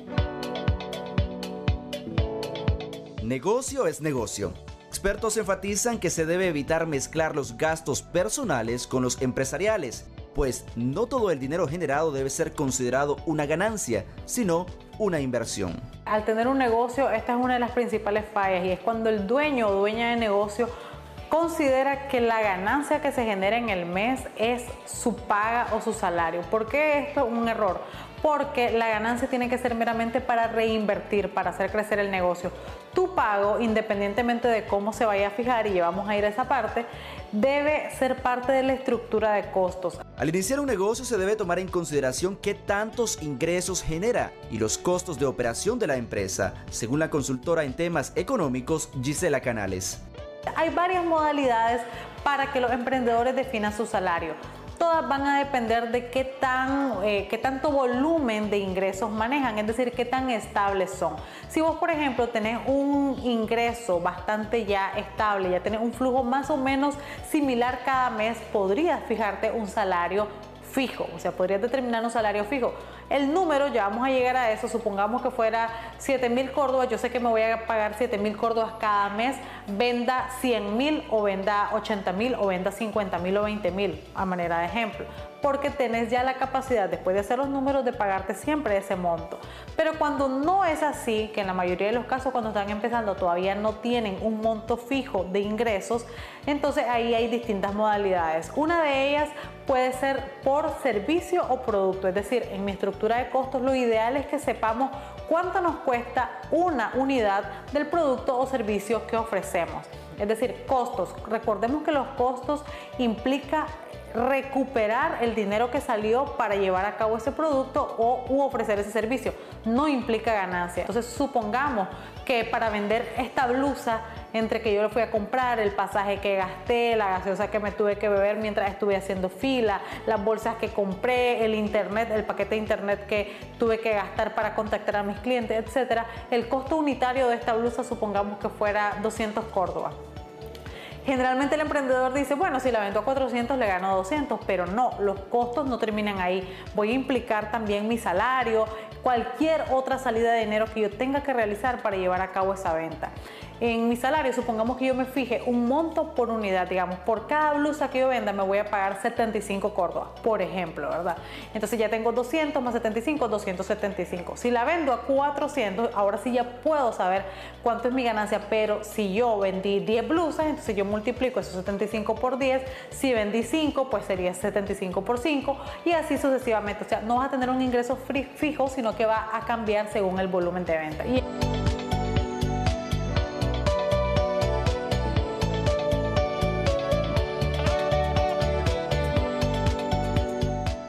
Negocio es negocio. Expertos enfatizan que se debe evitar mezclar los gastos personales con los empresariales, pues no todo el dinero generado debe ser considerado una ganancia, sino una inversión. Al tener un negocio, esta es una de las principales fallas y es cuando el dueño o dueña de negocio considera que la ganancia que se genera en el mes es su paga o su salario. ¿Por qué esto es un error? Porque la ganancia tiene que ser meramente para reinvertir, para hacer crecer el negocio. Tu pago, independientemente de cómo se vaya a fijar, y ya vamos a ir a esa parte, debe ser parte de la estructura de costos. Al iniciar un negocio se debe tomar en consideración qué tantos ingresos genera y los costos de operación de la empresa, según la consultora en temas económicos Gisela Canales. Hay varias modalidades para que los emprendedores definan su salario. Todas van a depender de qué, tan, eh, qué tanto volumen de ingresos manejan, es decir, qué tan estables son. Si vos, por ejemplo, tenés un ingreso bastante ya estable, ya tenés un flujo más o menos similar cada mes, podrías fijarte un salario fijo, o sea, podrías determinar un salario fijo. El número, ya vamos a llegar a eso, supongamos que fuera siete mil córdobas, yo sé que me voy a pagar siete mil córdobas cada mes, venda cien mil o venda ochenta mil o venda cincuenta mil o veinte mil, a manera de ejemplo, porque tenés ya la capacidad, después de hacer los números, de pagarte siempre ese monto. Pero cuando no es así, que en la mayoría de los casos cuando están empezando todavía no tienen un monto fijo de ingresos, entonces ahí hay distintas modalidades. Una de ellas puede ser por servicio o producto, es decir, en mi estructura de costos lo ideal es que sepamos cuánto nos cuesta una unidad del producto o servicio que ofrecemos. Es decir, costos. Recordemos que los costos implica recuperar el dinero que salió para llevar a cabo ese producto o u ofrecer ese servicio, no implica ganancia. Entonces supongamos que para vender esta blusa, entre que yo le fui a comprar, el pasaje que gasté, la gaseosa que me tuve que beber mientras estuve haciendo fila, las bolsas que compré, el internet, el paquete de internet que tuve que gastar para contactar a mis clientes, etcétera, el costo unitario de esta blusa supongamos que fuera doscientos córdobas. Generalmente el emprendedor dice, bueno, si la vendo a cuatrocientos le gano doscientos, pero no, los costos no terminan ahí. Voy a implicar también mi salario, cualquier otra salida de dinero que yo tenga que realizar para llevar a cabo esa venta. En mi salario, supongamos que yo me fije un monto por unidad, digamos, por cada blusa que yo venda me voy a pagar setenta y cinco córdobas, por ejemplo, ¿verdad? Entonces ya tengo doscientos más setenta y cinco, doscientos setenta y cinco. Si la vendo a cuatrocientos, ahora sí ya puedo saber cuánto es mi ganancia, pero si yo vendí diez blusas, entonces yo multiplico esos setenta y cinco por diez, si vendí cinco, pues sería setenta y cinco por cinco y así sucesivamente. O sea, no vas a tener un ingreso fijo, sino que va a cambiar según el volumen de venta. Y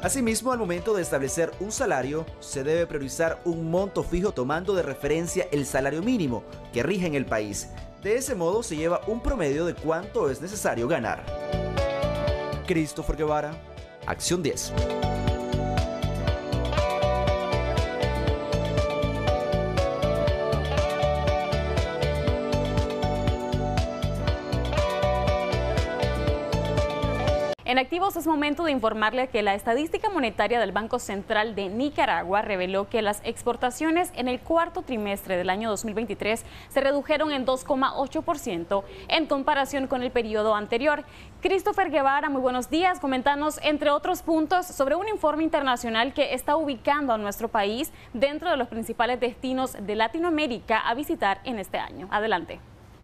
Asimismo, al momento de establecer un salario, se debe priorizar un monto fijo tomando de referencia el salario mínimo que rige en el país. De ese modo se lleva un promedio de cuánto es necesario ganar. Christopher Guevara, Acción diez. En Activos es momento de informarle que la estadística monetaria del Banco Central de Nicaragua reveló que las exportaciones en el cuarto trimestre del año dos mil veintitrés se redujeron en dos coma ocho por ciento en comparación con el periodo anterior. Christopher Guevara, muy buenos días. Coméntanos, entre otros puntos, sobre un informe internacional que está ubicando a nuestro país dentro de los principales destinos de Latinoamérica a visitar en este año. Adelante.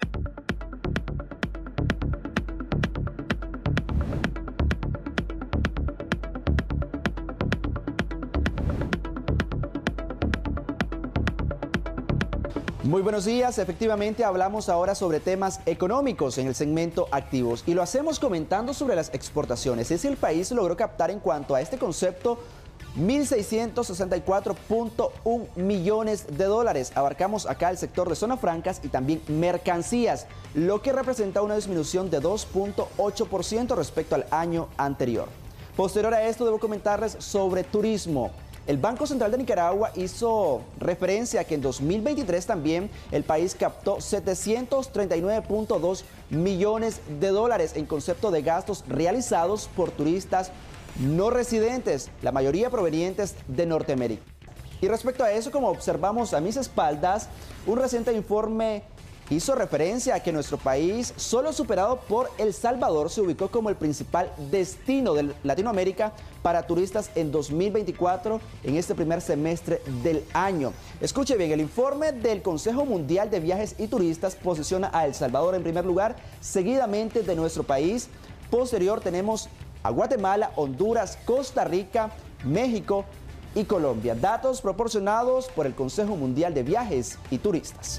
Muy buenos días, efectivamente hablamos ahora sobre temas económicos en el segmento Activos y lo hacemos comentando sobre las exportaciones. Es el país logró captar en cuanto a este concepto mil seiscientos sesenta y cuatro punto uno millones de dólares. Abarcamos acá el sector de zonas francas y también mercancías, lo que representa una disminución de dos punto ocho por ciento respecto al año anterior. Posterior a esto debo comentarles sobre turismo. El Banco Central de Nicaragua hizo referencia a que en dos mil veintitrés también el país captó setecientos treinta y nueve punto dos millones de dólares en concepto de gastos realizados por turistas no residentes, la mayoría provenientes de Norteamérica. Y respecto a eso, como observamos a mis espaldas, un reciente informe hizo referencia a que nuestro país, solo superado por El Salvador, se ubicó como el principal destino de Latinoamérica para turistas en dos mil veinticuatro, en este primer semestre del año. Escuche bien, el informe del Consejo Mundial de Viajes y Turistas posiciona a El Salvador en primer lugar, seguidamente de nuestro país. Posterior tenemos a Guatemala, Honduras, Costa Rica, México y Colombia. Datos proporcionados por el Consejo Mundial de Viajes y Turistas.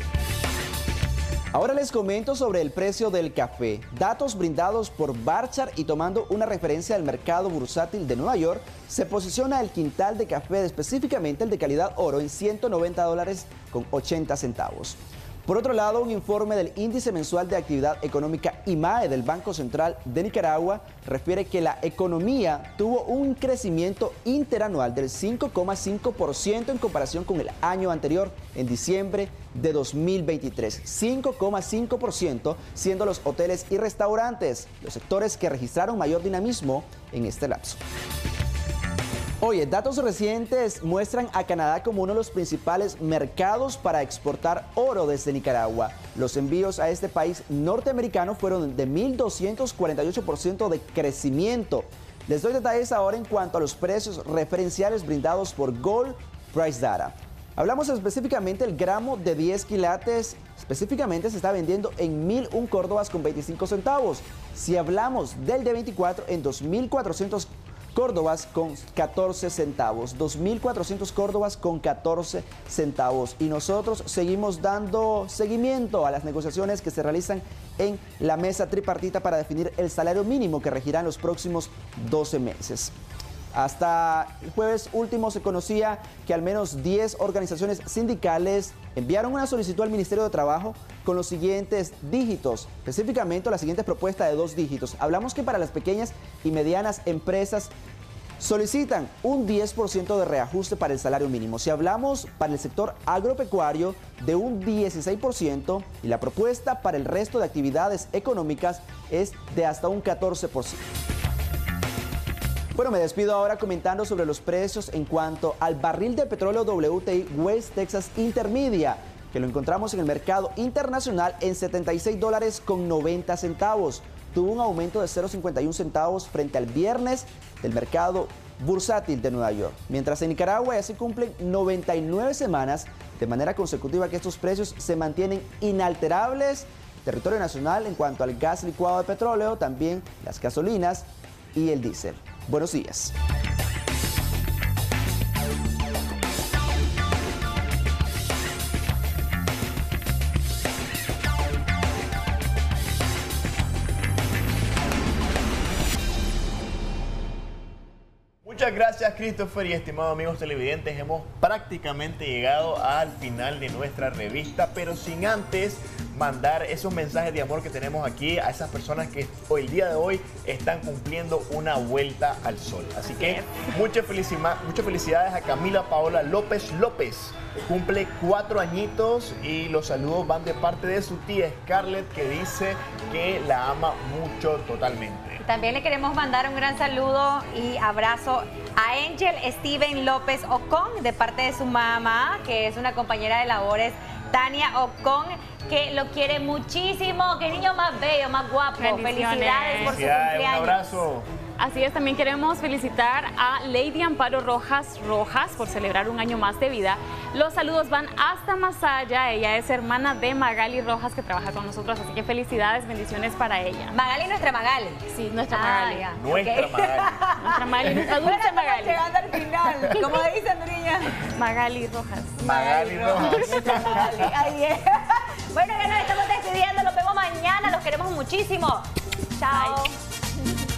Ahora les comento sobre el precio del café. Datos brindados por Barchar y tomando una referencia al mercado bursátil de Nueva York, se posiciona el quintal de café, específicamente el de calidad oro, en ciento noventa dólares con ochenta centavos. Por otro lado, un informe del Índice Mensual de Actividad Económica I M A E del Banco Central de Nicaragua refiere que la economía tuvo un crecimiento interanual del cinco coma cinco por ciento en comparación con el año anterior, en diciembre de dos mil veintitrés. cinco coma cinco por ciento siendo los hoteles y restaurantes los sectores que registraron mayor dinamismo en este lapso. Oye, datos recientes muestran a Canadá como uno de los principales mercados para exportar oro desde Nicaragua. Los envíos a este país norteamericano fueron de mil doscientos cuarenta y ocho por ciento de crecimiento. Les doy detalles ahora en cuanto a los precios referenciales brindados por Gold Price Data. Hablamos específicamente del gramo de diez quilates, específicamente se está vendiendo en mil un córdobas con veinticinco centavos. Si hablamos del de veinticuatro, en dos mil cuatrocientos córdobas con catorce centavos, dos mil cuatrocientos córdobas con catorce centavos. Y nosotros seguimos dando seguimiento a las negociaciones que se realizan en la mesa tripartita para definir el salario mínimo que regirá en los próximos doce meses. Hasta el jueves último se conocía que al menos diez organizaciones sindicales enviaron una solicitud al Ministerio de Trabajo con los siguientes dígitos, específicamente la siguiente propuesta de dos dígitos. Hablamos que para las pequeñas y medianas empresas solicitan un diez por ciento de reajuste para el salario mínimo. Si hablamos para el sector agropecuario, de un dieciséis por ciento, y la propuesta para el resto de actividades económicas es de hasta un catorce por ciento. Bueno, me despido ahora comentando sobre los precios en cuanto al barril de petróleo W T I West Texas Intermedia, que lo encontramos en el mercado internacional en setenta y seis dólares con noventa centavos. Tuvo un aumento de cero coma cincuenta y uno centavos frente al viernes del mercado bursátil de Nueva York. Mientras en Nicaragua ya se cumplen noventa y nueve semanas de manera consecutiva que estos precios se mantienen inalterables. Territorio nacional en cuanto al gas licuado de petróleo, también las gasolinas y el diésel. Buenos días. Muchas Muchas gracias, Christopher, y estimados amigos televidentes. Hemos prácticamente llegado al final de nuestra revista, pero sin antes mandar esos mensajes de amor que tenemos aquí a esas personas que hoy, el día de hoy están cumpliendo una vuelta al sol. Así que muchas muchas felicidades a Camila Paola López López. Cumple cuatro añitos y los saludos van de parte de su tía Scarlett, que dice que la ama mucho totalmente. También le queremos mandar un gran saludo y abrazo a Angel Steven López Ocon, de parte de su mamá, que es una compañera de labores, Tania Ocon, que lo quiere muchísimo. Qué niño más bello, más guapo. Felicidades por su cumpleaños. Un abrazo. Así es, también queremos felicitar a Lady Amparo Rojas Rojas por celebrar un año más de vida. Los saludos van hasta Masaya. Ella es hermana de Magali Rojas, que trabaja con nosotros, así que felicidades, bendiciones para ella. Magali, nuestra Magali. Sí, nuestra ah, Magali. Ya. Nuestra okay. Magali. Nuestra Magali, nuestra dulce bueno, Magali. Llegando al final, como dice Andriña. Magali Rojas. Magali Rojas. Magali. Ahí es. Bueno, ya nos estamos despidiendo. Nos vemos mañana. Los queremos muchísimo. Chao. Bye.